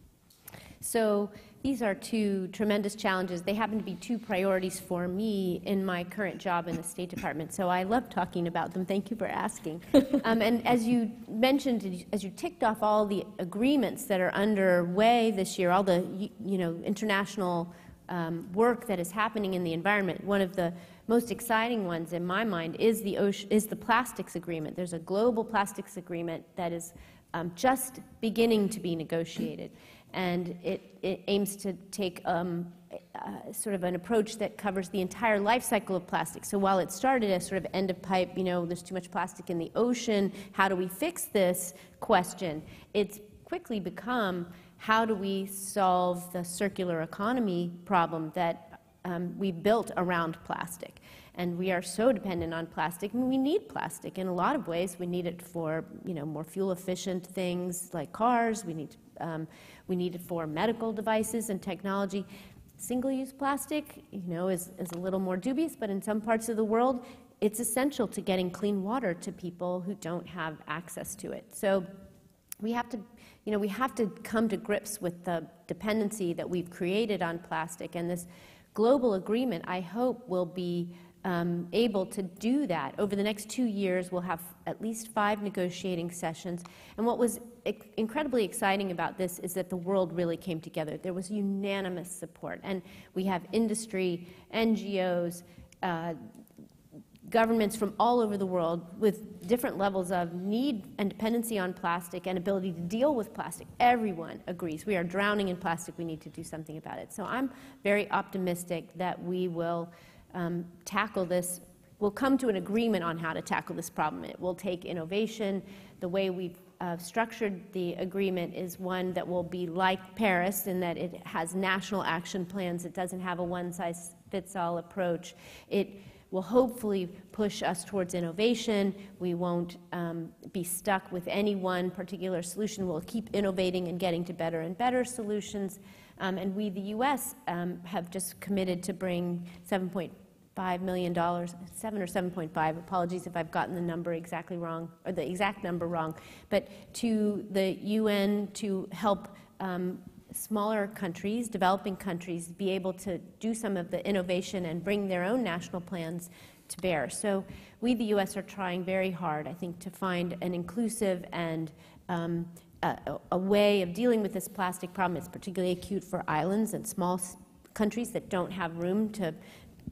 S7: So these are two tremendous challenges. They happen to be two priorities for me in my current job in the State Department, so I love talking about them. Thank you for asking. um, and as you mentioned, as you ticked off all the agreements that are underway this year, all the you know international um, work that is happening in the environment, one of the most exciting ones in my mind is the ocean, is the plastics agreement. There's a global plastics agreement that is um, just beginning to be negotiated. And it, it aims to take um, uh, sort of an approach that covers the entire life cycle of plastic. So while it started as sort of end of pipe, you know, there's too much plastic in the ocean, how do we fix this question? It's quickly become, how do we solve the circular economy problem that um, we built around plastic? And we are so dependent on plastic, and we need plastic in a lot of ways. We need it for, you know, more fuel-efficient things like cars. We need, um, we need it for medical devices and technology. Single-use plastic, you know, is, is a little more dubious, but in some parts of the world, it's essential to getting clean water to people who don't have access to it. So we have to, you know, we have to come to grips with the dependency that we've created on plastic, and this global agreement, I hope, will be Um, able to do that. Over the next two years, we'll have at least five negotiating sessions. And what was ex- incredibly exciting about this is that the world really came together. There was unanimous support. And we have industry, N G Os, uh, governments from all over the world with different levels of need and dependency on plastic and ability to deal with plastic. Everyone agrees. We are drowning in plastic. We need to do something about it. So I'm very optimistic that we will Um, tackle this, we'll come to an agreement on how to tackle this problem. It will take innovation. The way we've uh, structured the agreement is one that will be like Paris in that it has national action plans. It doesn't have a one-size-fits-all approach. It will hopefully push us towards innovation. We won't um, be stuck with any one particular solution. We'll keep innovating and getting to better and better solutions. Um, and we, the U S, um, have just committed to bring seven point five million dollars, seven or seven point five, apologies if I've gotten the number exactly wrong, or the exact number wrong, but to the U N to help um, smaller countries, developing countries, be able to do some of the innovation and bring their own national plans to bear. So we, the U S, are trying very hard, I think, to find an inclusive and um, a, a way of dealing with this plastic problem. It's particularly acute for islands and small countries that don't have room to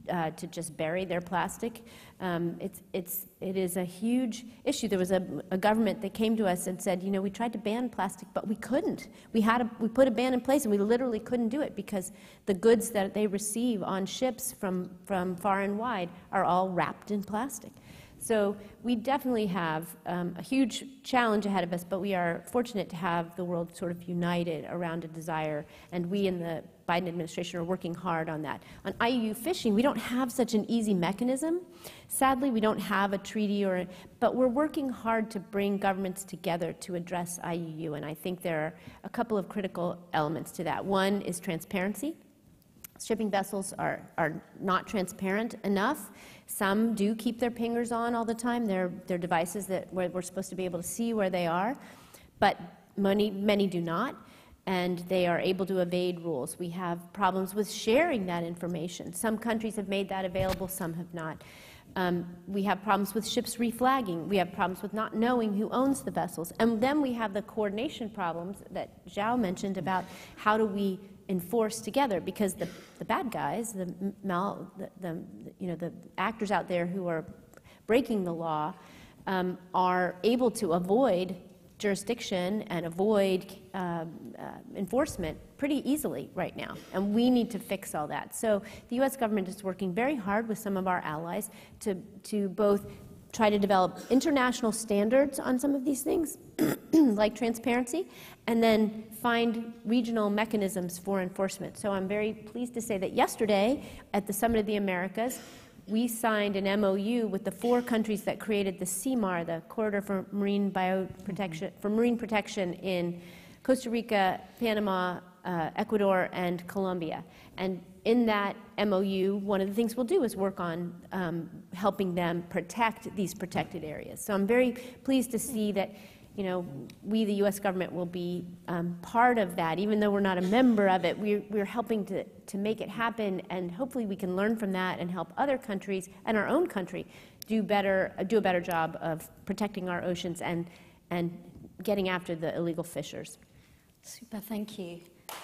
S7: uh, to just bury their plastic. Um, it's, it's, it is a huge issue. There was a, a government that came to us and said, you know, we tried to ban plastic, but we couldn't. We, had a, we put a ban in place, and we literally couldn't do it because the goods that they receive on ships from, from far and wide are all wrapped in plastic. So we definitely have um, a huge challenge ahead of us, but we are fortunate to have the world sort of united around a desire, and we in the Biden administration are working hard on that. On I U U fishing, we don't have such an easy mechanism. Sadly, we don't have a treaty, or, but we're working hard to bring governments together to address I U U, and I think there are a couple of critical elements to that. One is transparency. Shipping vessels are, are not transparent enough. Some do keep their pingers on all the time. They're, they're devices that where we're supposed to be able to see where they are, but many, many do not, and they are able to evade rules. We have problems with sharing that information. Some countries have made that available, some have not. Um, we have problems with ships reflagging. We have problems with not knowing who owns the vessels. And then we have the coordination problems that CHOW mentioned about how do we enforce together, because the, the bad guys, the, mal, the, the, you know, the actors out there who are breaking the law um, are able to avoid jurisdiction and avoid um, uh, enforcement pretty easily right now, and we need to fix all that. So the U S government is working very hard with some of our allies to, to both try to develop international standards on some of these things, like transparency, and then find regional mechanisms for enforcement. So I'm very pleased to say that yesterday at the Summit of the Americas, we signed an M O U with the four countries that created the C M A R, the Corridor for Marine Bioprotection, for Marine Protection in Costa Rica, Panama, uh, Ecuador, and Colombia. And in that M O U, one of the things we'll do is work on um, helping them protect these protected areas. So I'm very pleased to see that, you know, we, the U S government, will be um, part of that. Even though we're not a member of it, we're, we're helping to, to make it happen, and hopefully we can learn from that and help other countries and our own country do better, do a better job of protecting our oceans and, and getting after the illegal fishers.
S3: Super, thank you.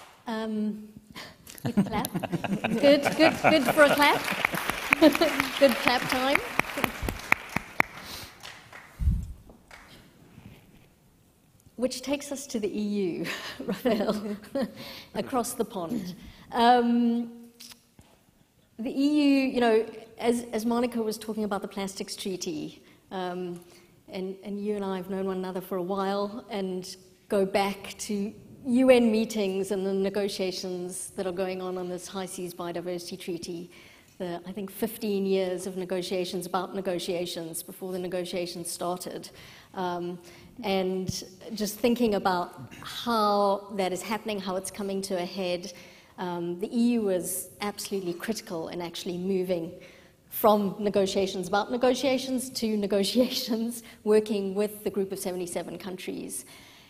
S3: Um, you can clap. Good, good, good for a clap. Good clap time. Which takes us to the E U, Raphael, across the pond. Um, the E U, you know, as, as Monica was talking about the Plastics Treaty, um, and, and you and I have known one another for a while and go back to U N meetings and the negotiations that are going on on this High Seas Biodiversity Treaty. The, I think, fifteen years of negotiations about negotiations before the negotiations started. Um, and just thinking about how that is happening, how it's coming to a head, um, the E U is absolutely critical in actually moving from negotiations about negotiations to negotiations, working with the group of seventy-seven countries,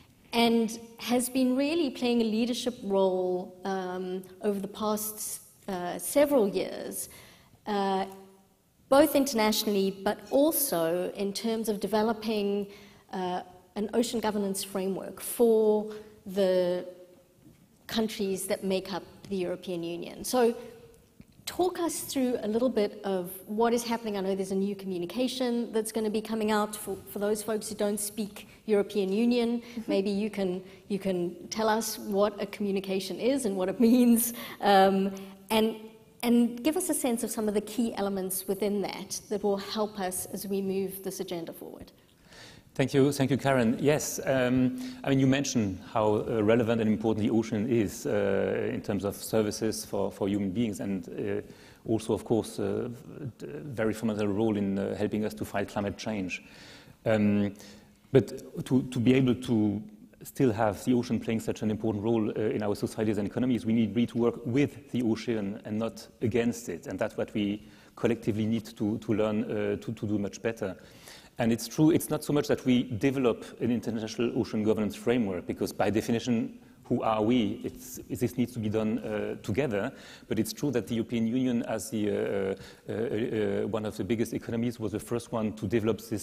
S3: and has been really playing a leadership role um, over the past uh, several years, uh, both internationally, but also in terms of developing uh, an ocean governance framework for the countries that make up the European Union. So talk us through a little bit of what is happening. I know there's a new communication that's going to be coming out for, for those folks who don't speak European Union. Mm-hmm. Maybe you can, you can tell us what a communication is and what it means, um, and, and give us a sense of some of the key elements within that that will help us as we move this agenda forward.
S8: Thank you, thank you, Karen. Yes, um, I mean, you mentioned how uh, relevant and important the ocean is uh, in terms of services for, for human beings, and uh, also, of course, a very fundamental role in uh, helping us to fight climate change. Um, but to, to be able to still have the ocean playing such an important role uh, in our societies and economies, we need really to work with the ocean and not against it, and that's what we collectively need to, to learn uh, to, to do much better. And it's true, it's not so much that we develop an international ocean governance framework, because by definition, who are we? It's, this needs to be done uh, together. But it's true that the European Union, as the, uh, uh, uh, one of the biggest economies, was the first one to develop this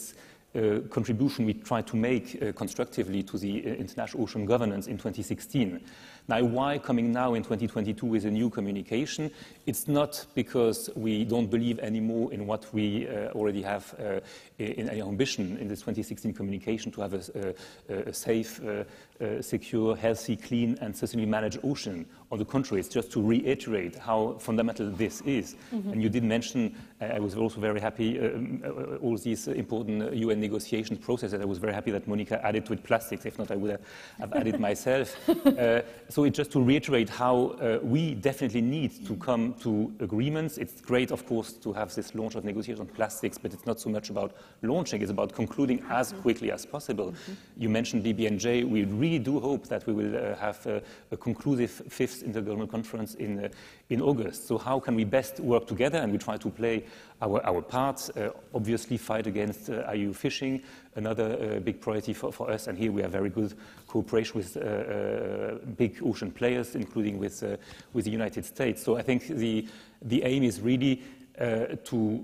S8: uh, contribution we tried to make uh, constructively to the uh, international ocean governance in twenty sixteen. Now, why coming now in twenty twenty-two with a new communication? It's not because we don't believe anymore in what we uh, already have uh, in our ambition in this twenty sixteen communication to have a, a, a safe, uh, uh, secure, healthy, clean, and sustainably managed ocean. On the contrary, it's just to reiterate how fundamental this is. Mm-hmm. And you did mention, uh, I was also very happy, uh, uh, all these uh, important uh, U N negotiation processes. I was very happy that Monica added to it plastics. If not, I would have, have added myself. Uh, So it's just to reiterate how uh, we definitely need to come to agreements. It's great, of course, to have this launch of negotiations on plastics, but it's not so much about launching, it's about concluding as quickly as possible. Mm-hmm. You mentioned B B N J. We really do hope that we will uh, have uh, a conclusive fifth intergovernmental conference in, uh, in August. So how can we best work together? And we try to play our, our part, uh, obviously fight against uh, I U fishing, another uh, big priority for, for us. And here we have very good cooperation with uh, uh, big ocean players, including with, uh, with the United States. So I think the, the aim is really uh, to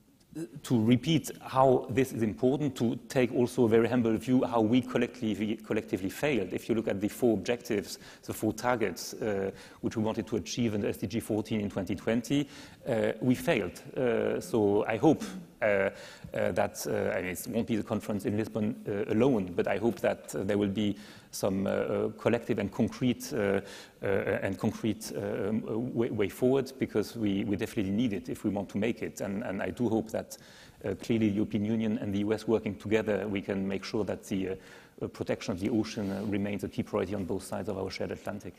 S8: to repeat how this is important, to take also a very humble view how we collectively, collectively failed. If you look at the four objectives, the four targets uh, which we wanted to achieve in the S D G fourteen in twenty twenty, uh, we failed. Uh, so I hope uh, uh, that, uh, I mean, it won't be the conference in Lisbon uh, alone, but I hope that uh, there will be some uh, collective and concrete uh, uh, and concrete uh, way, way forward, because we, we definitely need it if we want to make it. And, and I do hope that uh, clearly the European Union and the U S working together, we can make sure that the uh, protection of the ocean uh, remains a key priority on both sides of our shared Atlantic.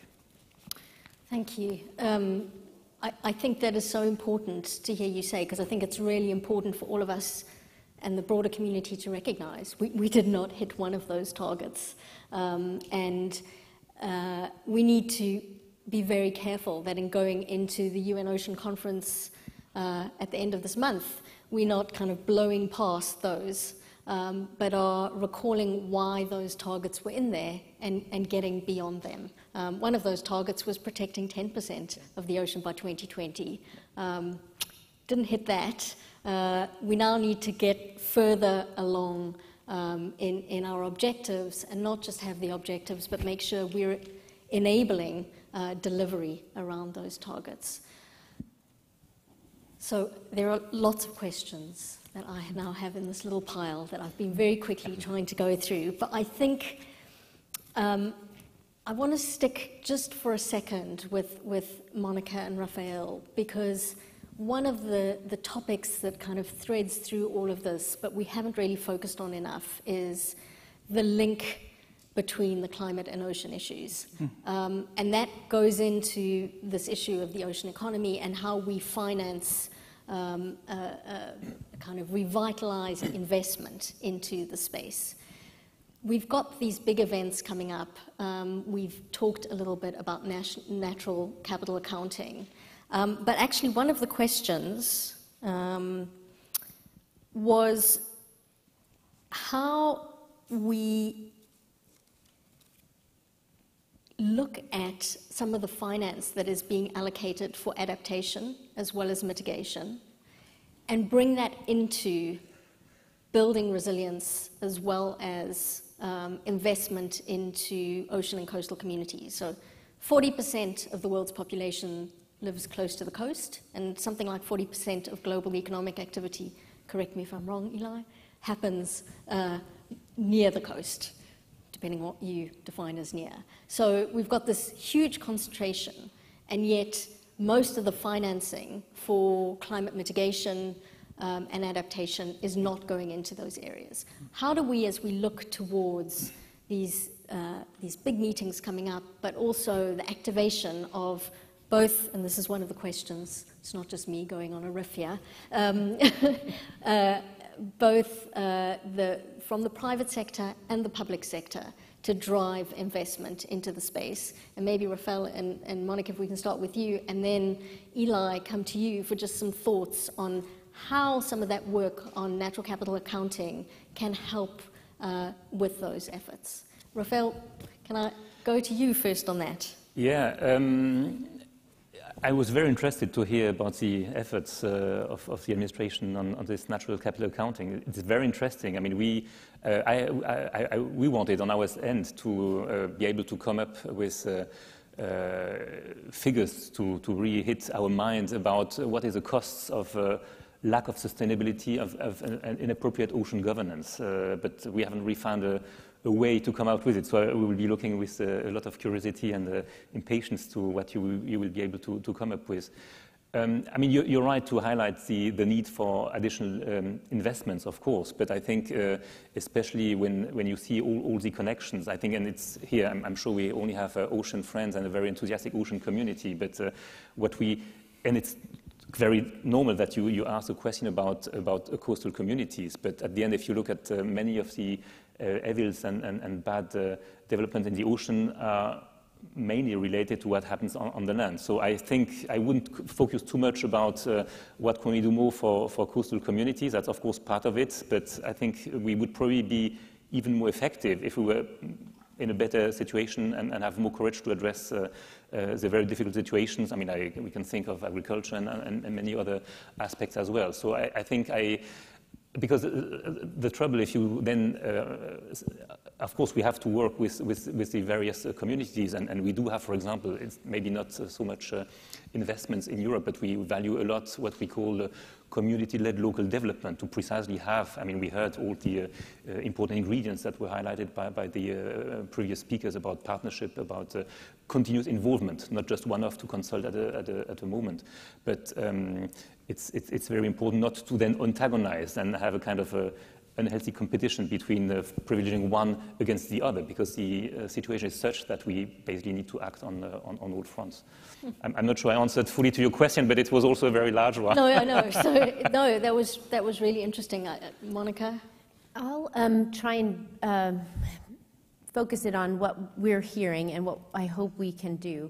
S3: Thank you. Um, I, I think that is so important to hear you say, because I think it's really important for all of us and the broader community to recognize we, we did not hit one of those targets. Um, and uh, we need to be very careful that in going into the U N Ocean Conference uh, at the end of this month, we're not kind of blowing past those, um, but are recalling why those targets were in there and, and getting beyond them. Um, one of those targets was protecting ten percent of the ocean by twenty twenty. Um, didn't hit that. Uh, we now need to get further along um, in, in our objectives, and not just have the objectives, but make sure we're enabling uh, delivery around those targets. So there are lots of questions that I now have in this little pile that I've been very quickly trying to go through, but I think um, I want to stick just for a second with, with Monica and Raphael, because one of the, the topics that kind of threads through all of this, but we haven't really focused on enough, is the link between the climate and ocean issues. Hmm. Um, and that goes into this issue of the ocean economy and how we finance um, a, a kind of revitalized investment into the space. We've got these big events coming up. Um, we've talked a little bit about nat- natural capital accounting. Um, but actually, one of the questions um, was how we look at some of the finance that is being allocated for adaptation as well as mitigation, and bring that into building resilience as well as um, investment into ocean and coastal communities. So forty percent of the world's population lives close to the coast, and something like forty percent of global economic activity, correct me if I'm wrong, Eli, happens uh, near the coast, depending on what you define as near. So we've got this huge concentration, and yet most of the financing for climate mitigation um, and adaptation is not going into those areas. How do we, as we look towards these, uh, these big meetings coming up, but also the activation of both, and this is one of the questions, it's not just me going on a riff here, um, uh, both uh, the, from the private sector and the public sector to drive investment into the space. And maybe Raphael and, and Monica, if we can start with you, and then Eli, come to you for just some thoughts on how some of that work on natural capital accounting can help uh, with those efforts. Raphael, can I go to you first on that?
S8: Yeah. Um, I was very interested to hear about the efforts uh, of, of the administration on, on this natural capital accounting. It's very interesting. I mean, we, uh, I, I, I, we wanted on our end to uh, be able to come up with uh, uh, figures to, to really hit our minds about what is the costs of uh, lack of sustainability of, of an, an inappropriate ocean governance. Uh, but we haven't really found a, a way to come out with it. So we will be looking with uh, a lot of curiosity and uh, impatience to what you will, you will be able to, to come up with. Um, I mean, you're, you're right to highlight the, the need for additional um, investments, of course, but I think uh, especially when, when you see all, all the connections, I think, and it's here, I'm, I'm sure we only have uh, ocean friends and a very enthusiastic ocean community, but uh, what we, and it's very normal that you, you ask a question about, about uh, coastal communities, but at the end, if you look at uh, many of the uh, evils and, and, and bad uh, development in the ocean are mainly related to what happens on, on the land. So I think I wouldn't focus too much about uh, what can we do more for, for coastal communities. That's of course part of it, but I think we would probably be even more effective if we were in a better situation and, and have more courage to address uh, uh, the very difficult situations. I mean, I, we can think of agriculture and, and, and many other aspects as well. So I, I think I, because the trouble, if you then, uh, of course, we have to work with, with, with the various uh, communities, and, and we do have, for example, it's maybe not uh, so much uh, investments in Europe, but we value a lot what we call uh, community-led local development to precisely have, I mean, we heard all the uh, uh, important ingredients that were highlighted by, by the uh, previous speakers about partnership, about uh, continuous involvement, not just one-off to consult at a, at a, at a moment. But um, it's, it's, it's very important not to then antagonize and have a kind of a unhealthy competition between uh, privileging one against the other, because the uh, situation is such that we basically need to act on, uh, on, on all fronts. I'm, I'm not sure I answered fully to your question, but it was also a very large one.
S3: No, I know. So, no, that was, that was really interesting. Uh, Monica?
S7: I'll um, try and uh, focus it on what we're hearing and what I hope we can do.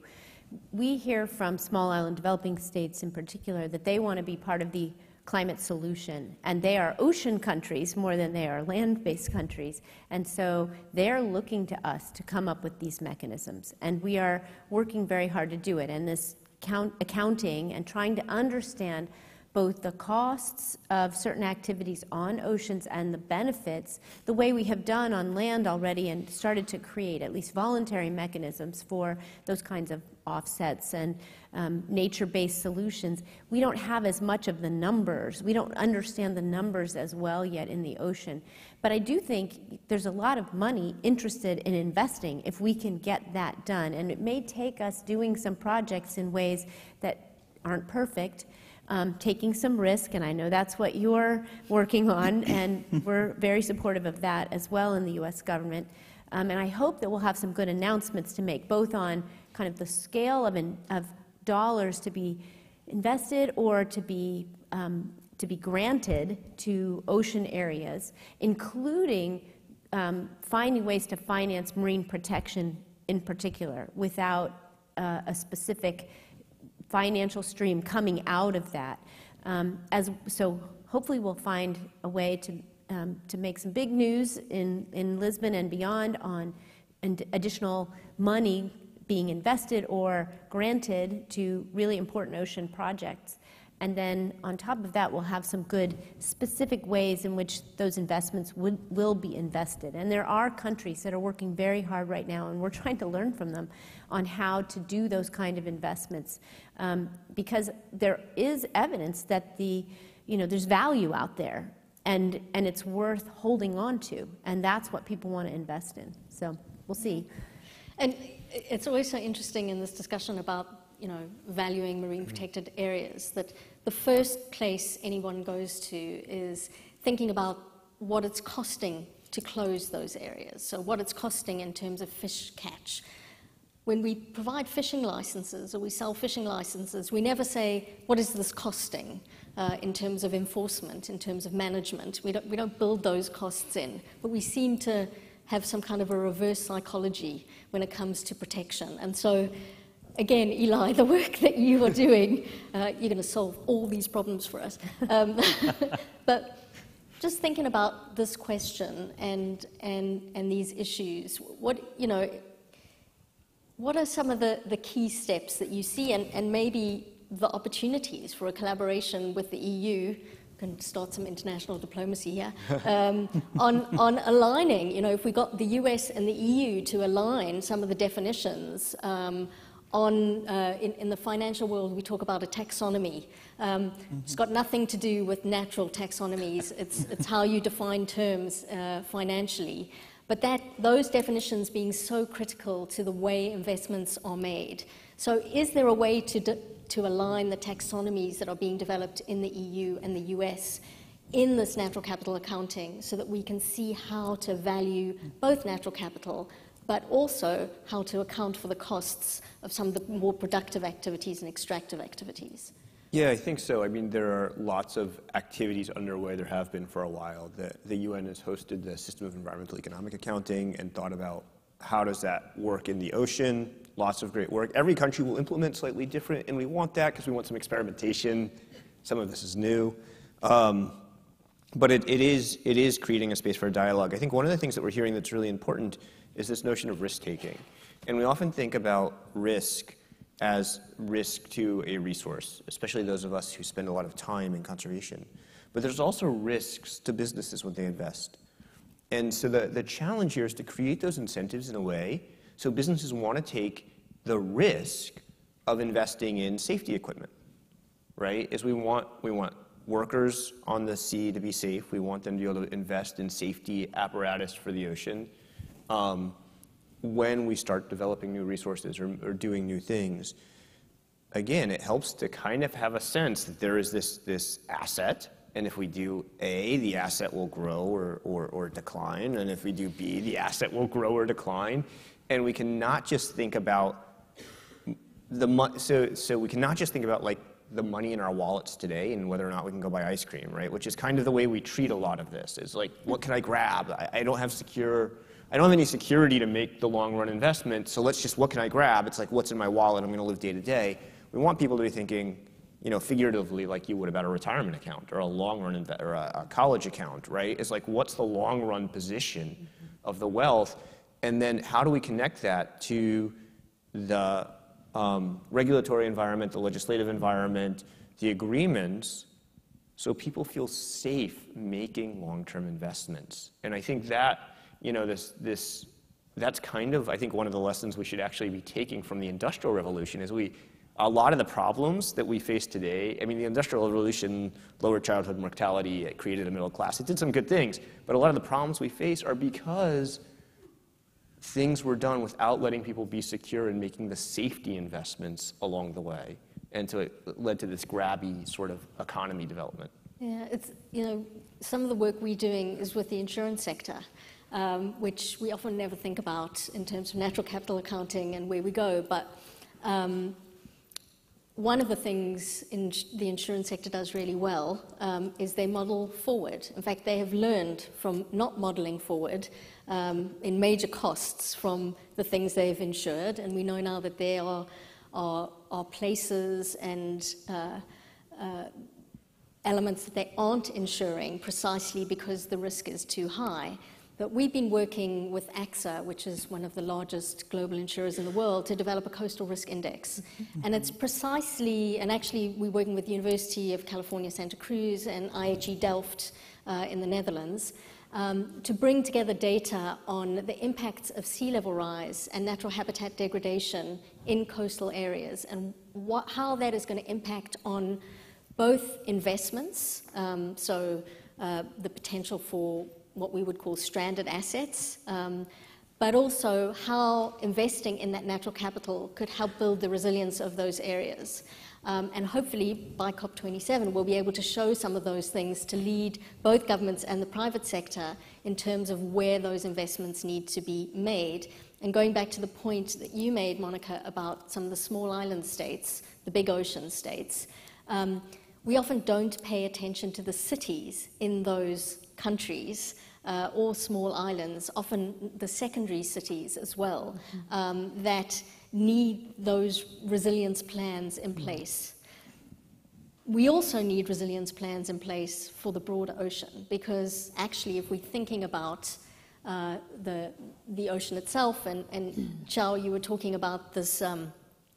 S7: We hear from small island developing states in particular that they want to be part of the climate solution, and they are ocean countries more than they are land-based countries, and so they're looking to us to come up with these mechanisms, and we are working very hard to do it. And this count, accounting and trying to understand both the costs of certain activities on oceans and the benefits, the way we have done on land already and started to create at least voluntary mechanisms for those kinds of offsets and um, nature-based solutions. We don't have as much of the numbers. We don't understand the numbers as well yet in the ocean. But I do think there's a lot of money interested in investing if we can get that done. And it may take us doing some projects in ways that aren't perfect, Um, taking some risk, and I know that's what you're working on, and we're very supportive of that as well in the U S government. Um, and I hope that we'll have some good announcements to make, both on kind of the scale of, in, of dollars to be invested or to be, um, to be granted to ocean areas, including um, finding ways to finance marine protection in particular without uh, a specific financial stream coming out of that. Um, as, so hopefully we'll find a way to, um, to make some big news in, in Lisbon and beyond on and additional money being invested or granted to really important ocean projects. And then on top of that, we'll have some good specific ways in which those investments would, will be invested. And there are countries that are working very hard right now, and we're trying to learn from them on how to do those kind of investments. Um, because there is evidence that the, you know, there's value out there, and, and it's worth holding on to. And that's what people want to invest in. So we'll see.
S3: And it's always so interesting in this discussion about, you know, valuing marine protected areas, that the first place anyone goes to is thinking about what it's costing to close those areas. So what it's costing in terms of fish catch. When we provide fishing licenses or we sell fishing licenses, we never say, what is this costing uh, in terms of enforcement, in terms of management? We don't, we don't build those costs in, but we seem to have some kind of a reverse psychology when it comes to protection. And so, again, Eli, the work that you are doing, uh, you're going to solve all these problems for us. Um, but just thinking about this question and, and, and these issues, what, you know, what are some of the, the key steps that you see, and, and maybe the opportunities for a collaboration with the E U? Can start some international diplomacy here, um, on, on aligning, you know, if we got the U S and the E U to align some of the definitions um, on, uh, in, in the financial world, we talk about a taxonomy. Um, mm-hmm. It's got nothing to do with natural taxonomies. It's, it's how you define terms uh, financially. But that, those definitions being so critical to the way investments are made. So is there a way to de- to align the taxonomies that are being developed in the E U and the U S in this natural capital accounting so that we can see how to value both natural capital but also how to account for the costs of some of the more productive activities and extractive activities?
S6: Yeah, I think so. I mean, there are lots of activities underway. There have been for a while. The, the U N has hosted the System of Environmental Economic Accounting and thought about how does that work in the ocean. Lots of great work. Every country will implement slightly different, and we want that because we want some experimentation. Some of this is new. Um, but it, it, is, it is creating a space for a dialogue. I think one of the things that we're hearing that's really important is this notion of risk-taking. And we often think about risk as risk to a resource, especially those of us who spend a lot of time in conservation. But there's also risks to businesses when they invest. And so the, the challenge here is to create those incentives in a way so businesses want to take the risk of investing in safety equipment, right? Is we want, we want workers on the sea to be safe. We want them to be able to invest in safety apparatus for the ocean um, when we start developing new resources or, or doing new things. Again, it helps to kind of have a sense that there is this, this asset, and if we do A, the asset will grow or, or, or decline, and if we do B, the asset will grow or decline. And we cannot just think about the mo- so so we cannot just think about like the money in our wallets today and whether or not we can go buy ice cream, right? Which is kind of the way we treat a lot of this. Is like, what can I grab? I, I don't have secure, I don't have any security to make the long run investment. So let's just, what can I grab? It's like, what's in my wallet? I'm going to live day to day. We want people to be thinking, you know, figuratively like you would about a retirement account or a long run inve- or a, a college account, right? It's like, what's the long run position of the wealth? And then how do we connect that to the um, regulatory environment, the legislative environment, the agreements, so people feel safe making long-term investments? And I think that, you know, this, this, that's kind of, I think, one of the lessons we should actually be taking from the Industrial Revolution is we, a lot of the problems that we face today, I mean, the Industrial Revolution lowered childhood mortality, it created a middle class, it did some good things, but a lot of the problems we face are because things were done without letting people be secure and making the safety investments along the way. And so it led to this grabby sort of economy development.
S3: Yeah, it's, you know, some of the work we're doing is with the insurance sector, um, which we often never think about in terms of natural capital accounting and where we go. But um, one of the things in the insurance sector does really well um, is they model forward. In fact, they have learned from not modeling forward um, in major costs from the things they've insured, and we know now that there are, are, are places and uh, uh, elements that they aren't insuring precisely because the risk is too high. But we've been working with A X A, which is one of the largest global insurers in the world, to develop a coastal risk index. And it's precisely, and actually we're working with the University of California, Santa Cruz and I H E Delft uh, in the Netherlands um, to bring together data on the impacts of sea level rise and natural habitat degradation in coastal areas and what, how that is going to impact on both investments, um, so uh, the potential for what we would call stranded assets, um, but also how investing in that natural capital could help build the resilience of those areas. Um, and hopefully by COP twenty-seven, we'll be able to show some of those things to lead both governments and the private sector in terms of where those investments need to be made. And going back to the point that you made, Monica, about some of the small island states, the big ocean states, um, we often don't pay attention to the cities in those countries uh, or small islands, often the secondary cities as well, mm-hmm. um, that need those resilience plans in place. We also need resilience plans in place for the broader ocean, because actually if we're thinking about uh, the, the ocean itself. And, and CHOW, you were talking about this, um,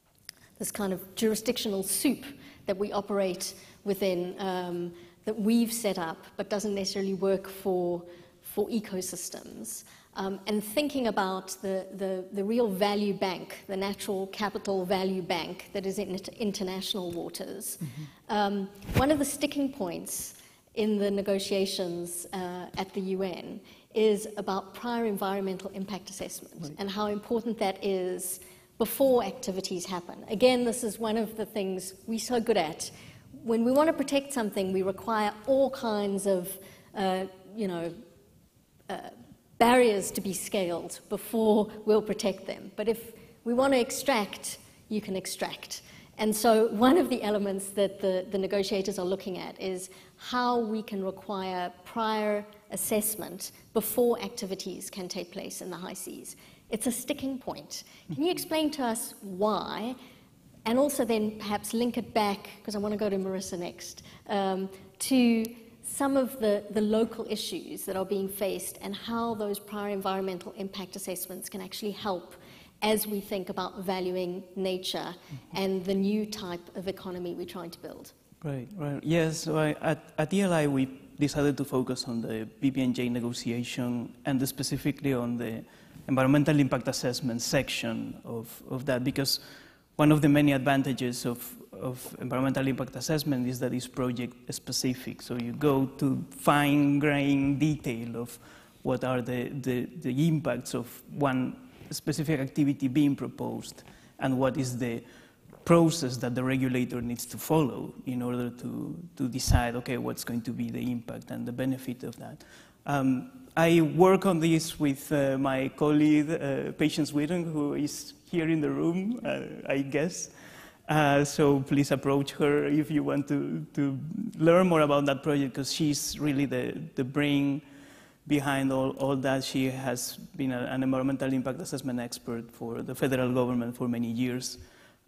S3: this kind of jurisdictional soup that we operate within, um, that we've set up, but doesn't necessarily work for, for ecosystems. Um, and thinking about the, the, the real value bank, the natural capital value bank that is in international waters. Mm-hmm. um, one of the sticking points in the negotiations uh, at the U N is about prior environmental impact assessment, right, and how important that is before activities happen. Again, this is one of the things we're so good at. When we want to protect something, we require all kinds of, uh, you know, uh, barriers to be scaled before we'll protect them. But if we want to extract, you can extract. And so one of the elements that the, the negotiators are looking at is how we can require prior assessment before activities can take place in the high seas. It's a sticking point. Can you explain to us why? And also then perhaps link it back, because I want to go to Marissa next, um, to some of the, the local issues that are being faced and how those prior environmental impact assessments can actually help as we think about valuing nature mm-hmm. and the new type of economy we're trying to build.
S5: Right, right. Yes, so I, at, at E L I we decided to focus on the B B N J negotiation and specifically on the environmental impact assessment section of, of that, because one of the many advantages of, of environmental impact assessment is that it's project specific. So you go to fine-grained detail of what are the, the, the impacts of one specific activity being proposed and what is the process that the regulator needs to follow in order to, to decide, okay, what's going to be the impact and the benefit of that. Um, I work on this with uh, my colleague, uh, Patience Witten, who is here in the room, uh, I guess. Uh, so please approach her if you want to, to learn more about that project, because she's really the, the brain behind all, all that. She has been a, an environmental impact assessment expert for the federal government for many years.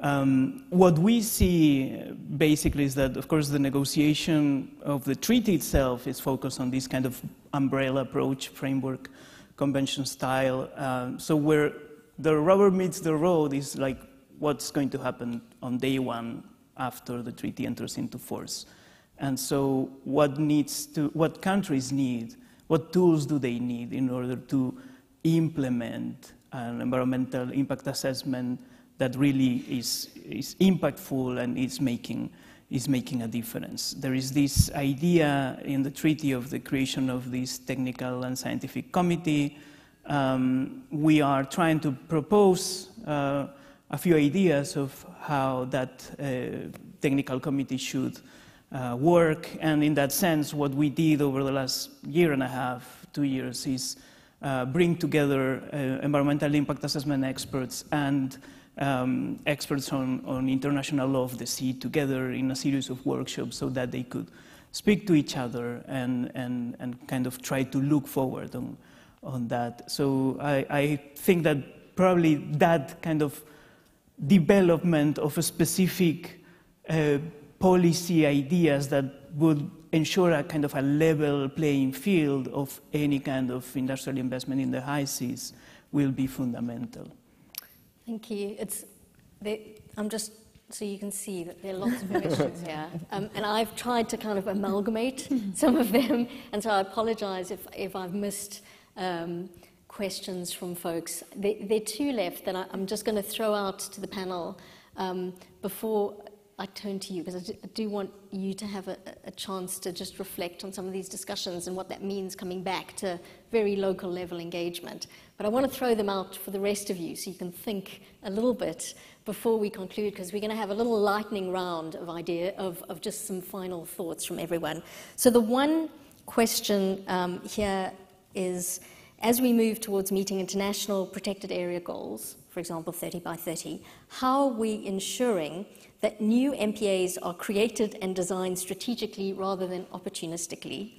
S5: Um, what we see basically is that, of course, the negotiation of the treaty itself is focused on this kind of umbrella approach, framework, convention style. Um, so where the rubber meets the road is like what's going to happen on day one after the treaty enters into force. And so what needs to, what countries need, what tools do they need in order to implement an environmental impact assessment that really is, is impactful and is making, is making a difference. There is this idea in the treaty of the creation of this technical and scientific committee. Um, we are trying to propose uh, a few ideas of how that uh, technical committee should uh, work. And in that sense, what we did over the last year and a half, two years, is uh, bring together uh, environmental impact assessment experts and Um, experts on, on international law of the sea together in a series of workshops so that they could speak to each other and, and, and kind of try to look forward on, on that. So I, I think that probably that kind of development of a specific uh, policy ideas that would ensure a kind of a level playing field of any kind of industrial investment in the high seas will be fundamental.
S3: Thank you. It's, they, I'm just, so you can see that there are lots of questions here. Um, and I've tried to kind of amalgamate some of them, and so I apologize if, if I've missed um, questions from folks. There, there are two left that I, I'm just going to throw out to the panel um, before I turn to you, because I do, I do want you to have a, a chance to just reflect on some of these discussions and what that means coming back to very local level engagement. But I want to throw them out for the rest of you so you can think a little bit before we conclude, because we're going to have a little lightning round of idea of, of just some final thoughts from everyone. So the one question um, here is, as we move towards meeting international protected area goals, for example, thirty by thirty, how are we ensuring that new M P As are created and designed strategically rather than opportunistically?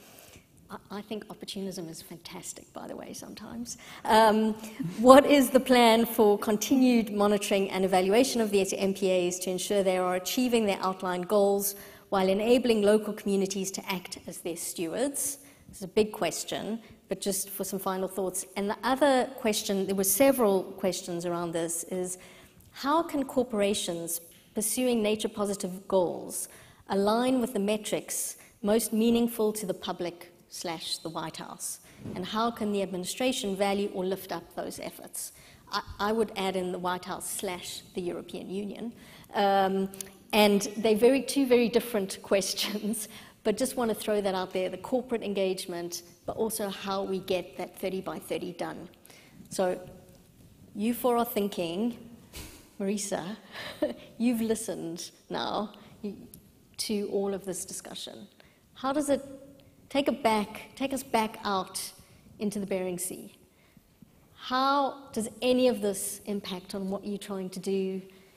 S3: I think opportunism is fantastic, by the way, sometimes. Um, what is the plan for continued monitoring and evaluation of the M P As to ensure they are achieving their outlined goals while enabling local communities to act as their stewards? This is a big question, but just for some final thoughts. And the other question, there were several questions around this, is how can corporations pursuing nature-positive goals align with the metrics most meaningful to the public slash the White House? And how can the administration value or lift up those efforts? I, I would add in the White House slash the European Union. Um, and they're very, two very different questions, but just want to throw that out there, the corporate engagement, but also how we get that thirty by thirty done. So you four are thinking, Marisa, you've listened now to all of this discussion. How does it take, it back, take us back out into the Bering Sea? How does any of this impact on what you're trying to do,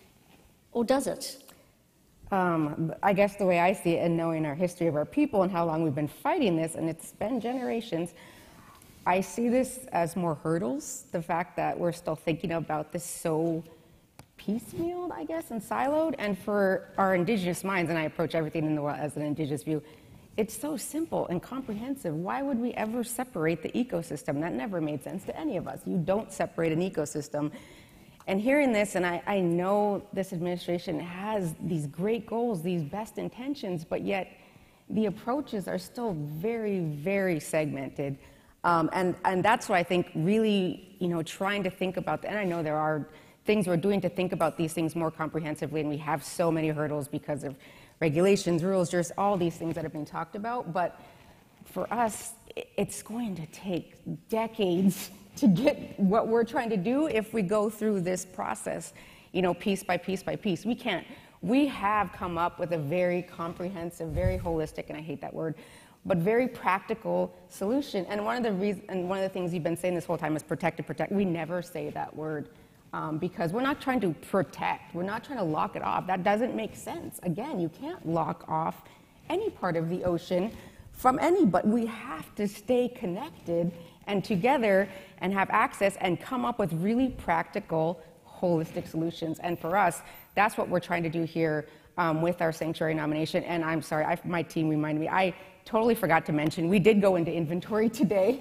S3: or does it?
S4: Um, I guess the way I see it, and knowing our history of our people and how long we've been fighting this, and it's been generations, I see this as more hurdles. The fact that we're still thinking about this so piecemeal, I guess, and siloed. And for our indigenous minds, and I approach everything in the world as an indigenous view, it's so simple and comprehensive. Why would we ever separate the ecosystem? That never made sense to any of us. You don't separate an ecosystem. And hearing this, and I, I know this administration has these great goals, these best intentions, but yet the approaches are still very, very segmented. Um, and, and that's why I think really, you know, trying to think about, and I know there are things we're doing to think about these things more comprehensively, and we have so many hurdles because of regulations, rules, just all these things that have been talked about. But for us, it's going to take decades to get what we're trying to do if we go through this process, you know, piece by piece by piece. We can't. We have come up with a very comprehensive, very holistic, and I hate that word, but very practical solution. And one of the reasons, and one of the things you've been saying this whole time is protect and protect. We never say that word um, because we're not trying to protect. We're not trying to lock it off. That doesn't make sense. Again, you can't lock off any part of the ocean from any, but we have to stay connected and together and have access and come up with really practical, holistic solutions. And for us, that's what we're trying to do here um, with our sanctuary nomination. And I'm sorry, I, my team reminded me, I totally forgot to mention, we did go into inventory today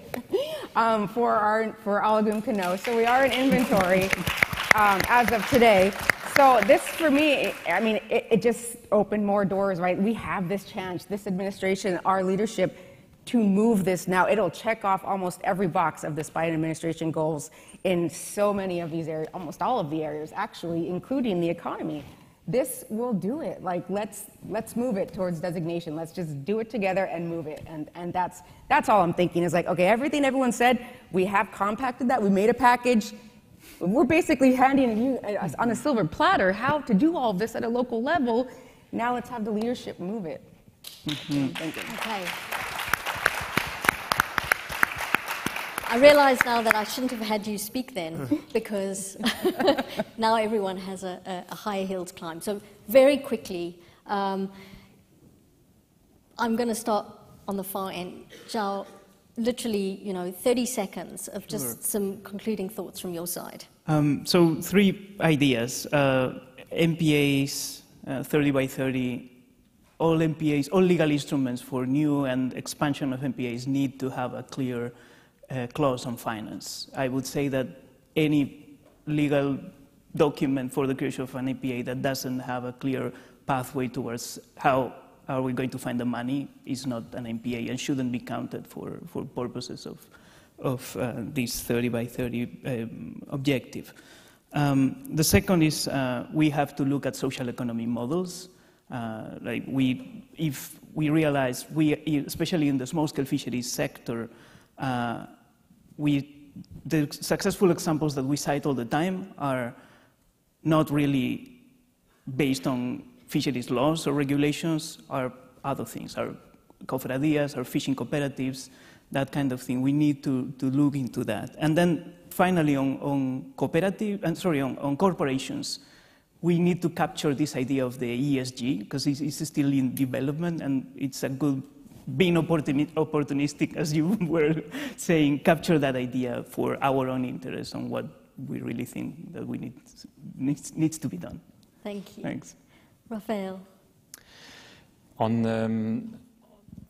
S4: um, for our for Alagum Canoe. So we are in inventory um, as of today. So this, for me, I mean, it, it just opened more doors, right? We have this chance, this administration, our leadership, to move this now. It'll check off almost every box of this Biden administration goals in so many of these areas, almost all of the areas, actually, including the economy. This will do it. Like, let's let's move it towards designation. Let's just do it together and move it. And and that's that's all I'm thinking is like, okay, everything everyone said, we have compacted that. We made a package. We're basically handing you on a silver platter how to do all of this at a local level. Now let's have the leadership move it. Mm-hmm. Thank you.
S3: Okay. I realize now that I shouldn't have had you speak then, because now everyone has a, a, a higher hill to climb. So very quickly, um, I'm going to start on the far end. Zhao, literally, you know, thirty seconds of just sure. some concluding thoughts from your side.
S5: Um, so three ideas. Uh, M P As, uh, thirty by thirty, all M P As, all legal instruments for new and expansion of M P As need to have a clear Uh, clause on finance. I would say that any legal document for the creation of an E P A that doesn't have a clear pathway towards how are we going to find the money is not an M P A and shouldn't be counted for, for purposes of, of uh, this thirty by thirty um, objective. Um, the second is uh, we have to look at social economy models. Uh, like we, if we realize, we, especially in the small-scale fisheries sector, Uh, we, the successful examples that we cite all the time are not really based on fisheries laws or regulations, are other things, are cofradías, are fishing cooperatives, that kind of thing. We need to, to look into that. And then finally on, on cooperative, and sorry, on, on corporations, we need to capture this idea of the E S G, because it's, it's still in development and it's a good being opportunistic, as you were saying, capture that idea for our own interest on what we really think that we need needs, needs to be done.
S3: Thank you.
S5: Thanks.
S3: Rafael.
S8: On um,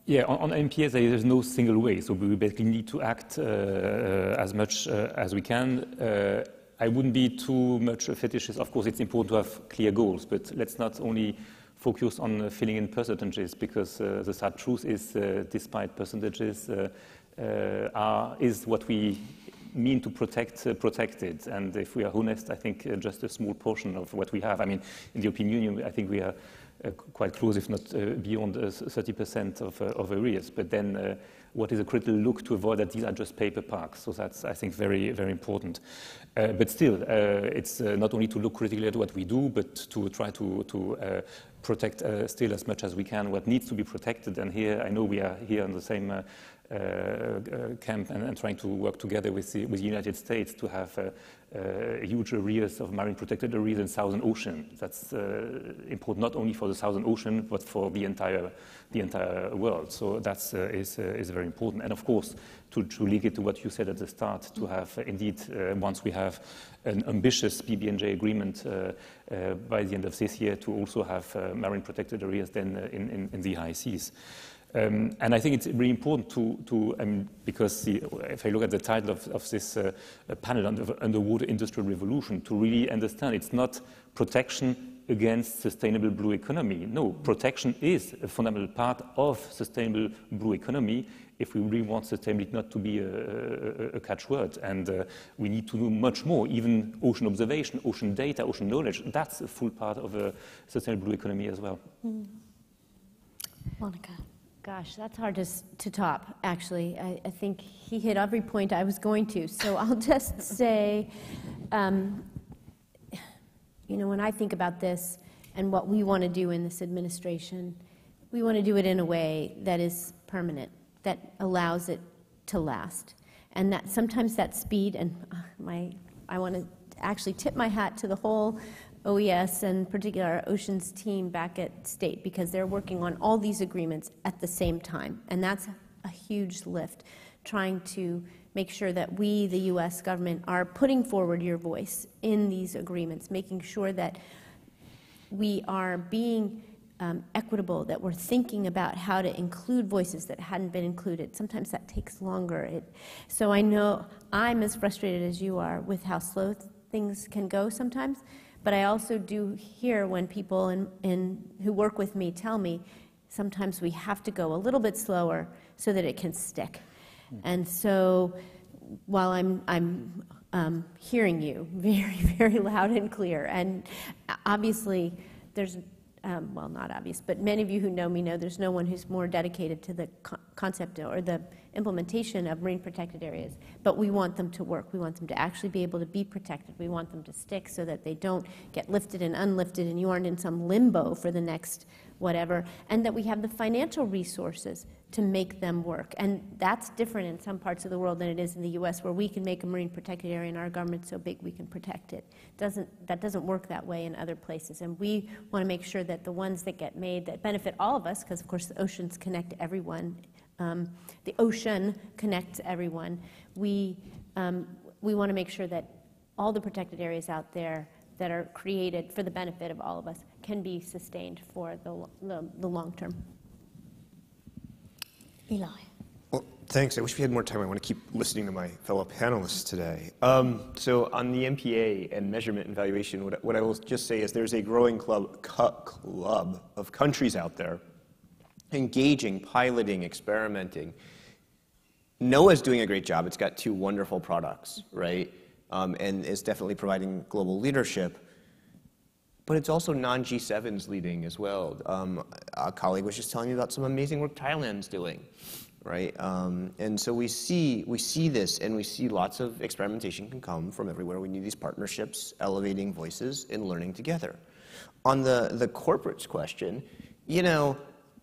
S8: Yeah, on, on M P S, there is no single way. So we basically need to act uh, as much uh, as we can. Uh, I wouldn't be too much a fetishist. Of course, it's important to have clear goals, but let's not only focus on uh, filling in percentages, because uh, the sad truth is, uh, despite percentages, uh, uh, are, is what we mean to protect, uh, protected. And if we are honest, I think uh, just a small portion of what we have. I mean, in the European Union, I think we are Uh, quite close, if not uh, beyond uh, thirty percent of, uh, of arrears. But then uh, what is a critical look to avoid that these are just paper parks? So that's, I think, very, very important. Uh, but still, uh, it's uh, not only to look critically at what we do, but to try to, to uh, protect uh, still as much as we can what needs to be protected. And here, I know we are here on the same uh, uh, uh, camp and, and trying to work together with the, with the United States to have uh, uh, huge arrears of marine protected areas in Southern Ocean. That's uh, important not only for the Southern Ocean, but for the entire, the entire world. So that uh, is, uh, is very important. And of course, to, to link it to what you said at the start, to have uh, indeed, uh, once we have an ambitious P B N J agreement uh, uh, by the end of this year, to also have uh, marine protected areas then uh, in, in, in the high seas. Um, and I think it's really important to, to um, because the, if I look at the title of, of this uh, panel on the underwater industrial revolution, to really understand it's not protection against sustainable blue economy. No, protection is a fundamental part of sustainable blue economy if we really want sustainability not to be a, a, a catchword. And uh, we need to do much more, even ocean observation, ocean data, ocean knowledge. That's a full part of a sustainable blue economy as well.
S7: Mm. Monica. Gosh, that's hard to, to top, actually. I, I think he hit every point I was going to. So I'll just say, um, you know, when I think about this and what we want to do in this administration, we want to do it in a way that is permanent, that allows it to last. And that sometimes that speed, and uh, my, I want to actually tip my hat to the whole O E S and particularly our oceans team back at State, because they're working on all these agreements at the same time. And that's a huge lift, trying to make sure that we, the U S government, are putting forward your voice in these agreements, making sure that we are being um, equitable, that we're thinking about how to include voices that hadn't been included. Sometimes that takes longer. It, so I know I'm as frustrated as you are with how slow things can go sometimes. But I also do hear when people in, in, who work with me tell me sometimes we have to go a little bit slower so that it can stick. Mm. And so while I'm, I'm um, hearing you very, very loud and clear, and obviously there's, um, well, not obvious, but many of you who know me know there's no one who's more dedicated to the co concept or the implementation of marine protected areas, but we want them to work. We want them to actually be able to be protected. We want them to stick so that they don't get lifted and unlifted and you aren't in some limbo for the next whatever, and that we have the financial resources to make them work. And that's different in some parts of the world than it is in the U S, where we can make a marine protected area and our government's so big we can protect it. Doesn't, that doesn't work that way in other places. And we want to make sure that the ones that get made that benefit all of us, because of course the oceans connect everyone, Um, the ocean connects everyone. We, um, we want to make sure that all the protected areas out there that are created for the benefit of all of us can be sustained for the, the, the long term. Eli.
S6: Well, thanks. I wish we had more time. I want to keep listening to my fellow panelists today. Um, so on the M P A and measurement and evaluation, what, what I will just say is there's a growing club, club of countries out there engaging, piloting, experimenting. NOAA's doing a great job. It's got two wonderful products, right? Um, and is definitely providing global leadership. But it's also non G sevens leading as well. Um, a colleague was just telling me about some amazing work Thailand's doing, right? Um, and so we see, we see this, and we see lots of experimentation can come from everywhere. We need these partnerships, elevating voices, and learning together. On the, the corporates question, you know,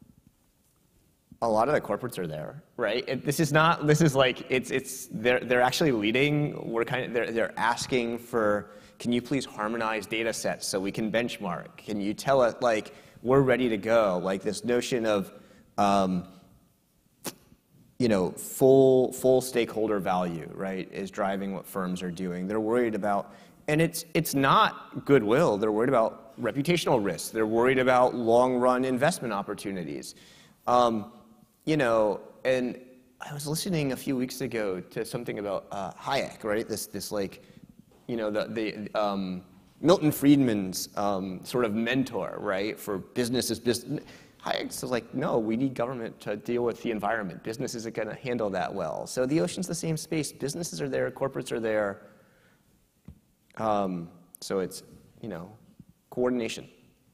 S6: a lot of the corporates are there, right? It, this is not, this is like, it's, it's, they're, they're actually leading. We're kind of, they're, they're asking for, can you please harmonize data sets so we can benchmark? Can you tell us, like, we're ready to go? Like this notion of, um, you know, full, full stakeholder value, right, is driving what firms are doing. They're worried about, and it's, it's not goodwill. They're worried about reputational risks. They're worried about long-run investment opportunities. Um, you know, and I was listening a few weeks ago to something about uh, Hayek, right? This, this like, you know, the, the um, Milton Friedman's um, sort of mentor, right, for business is business. Hayek's like, no, we need government to deal with the environment. Business isn't going to handle that well. So the ocean's the same space. Businesses are there, corporates are there. Um, so it's, you know, coordination.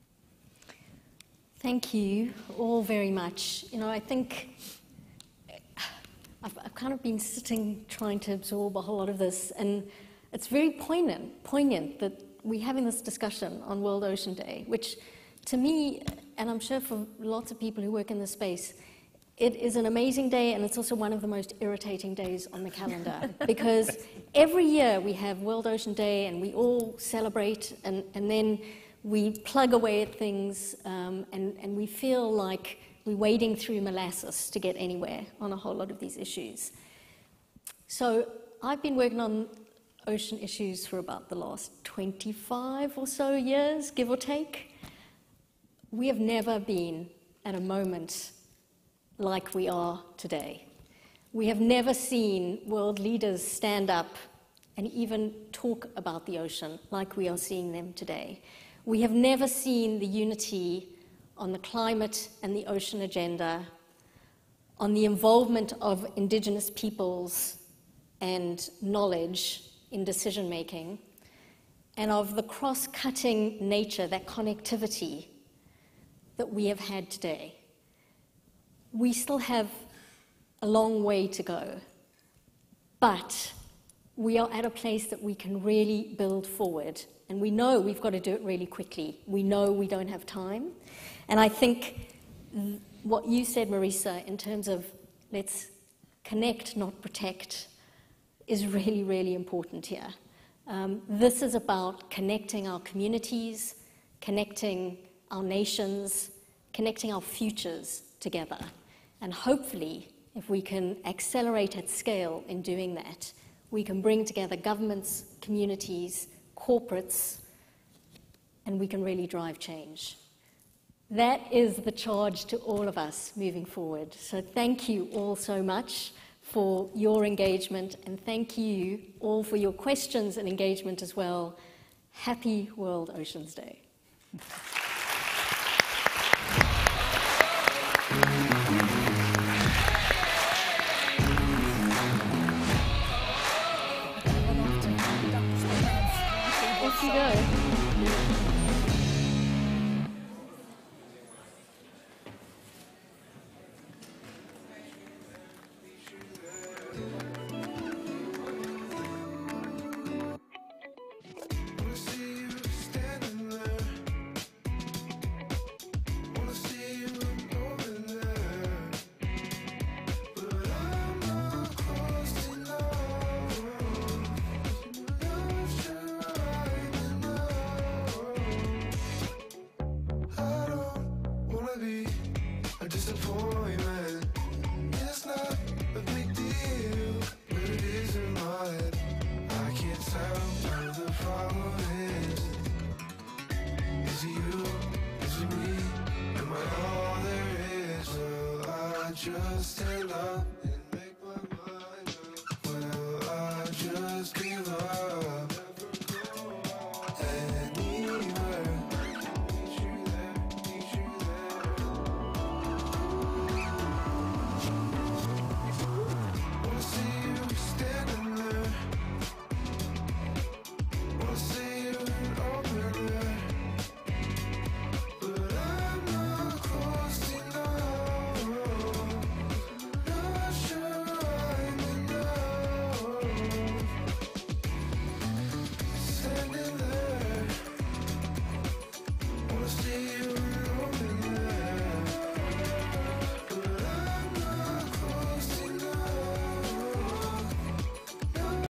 S3: Thank you all very much. You know, I think I've, I've kind of been sitting trying to absorb a whole lot of this, and it's very poignant, poignant that we're having this discussion on World Ocean Day, which to me, and I'm sure for lots of people who work in this space, it is an amazing day, and it's also one of the most irritating days on the calendar because every year we have World Ocean Day and we all celebrate, and, and then we plug away at things, um, and, and we feel like we're wading through molasses to get anywhere on a whole lot of these issues. So I've been working on ocean issues for about the last twenty-five or so years, give or take. We have never been at a moment like we are today. We have never seen world leaders stand up and even talk about the ocean like we are seeing them today. We have never seen the unity on the climate and the ocean agenda, on the involvement of indigenous peoples and knowledge in decision-making, and of the cross-cutting nature, that connectivity that we have had today. We still have a long way to go, but we are at a place that we can really build forward, and we know we've got to do it really quickly. We know we don't have time, and I think what you said, Marisa, in terms of let's connect, not protect, is really, really important here. Um, this is about connecting our communities, connecting our nations, connecting our futures together. And hopefully, if we can accelerate at scale in doing that, we can bring together governments, communities, corporates, and we can really drive change. That is the charge to all of us moving forward. So thank you all so much for your engagement, and thank you all for your questions and engagement as well. Happy World Oceans Day. Off you go.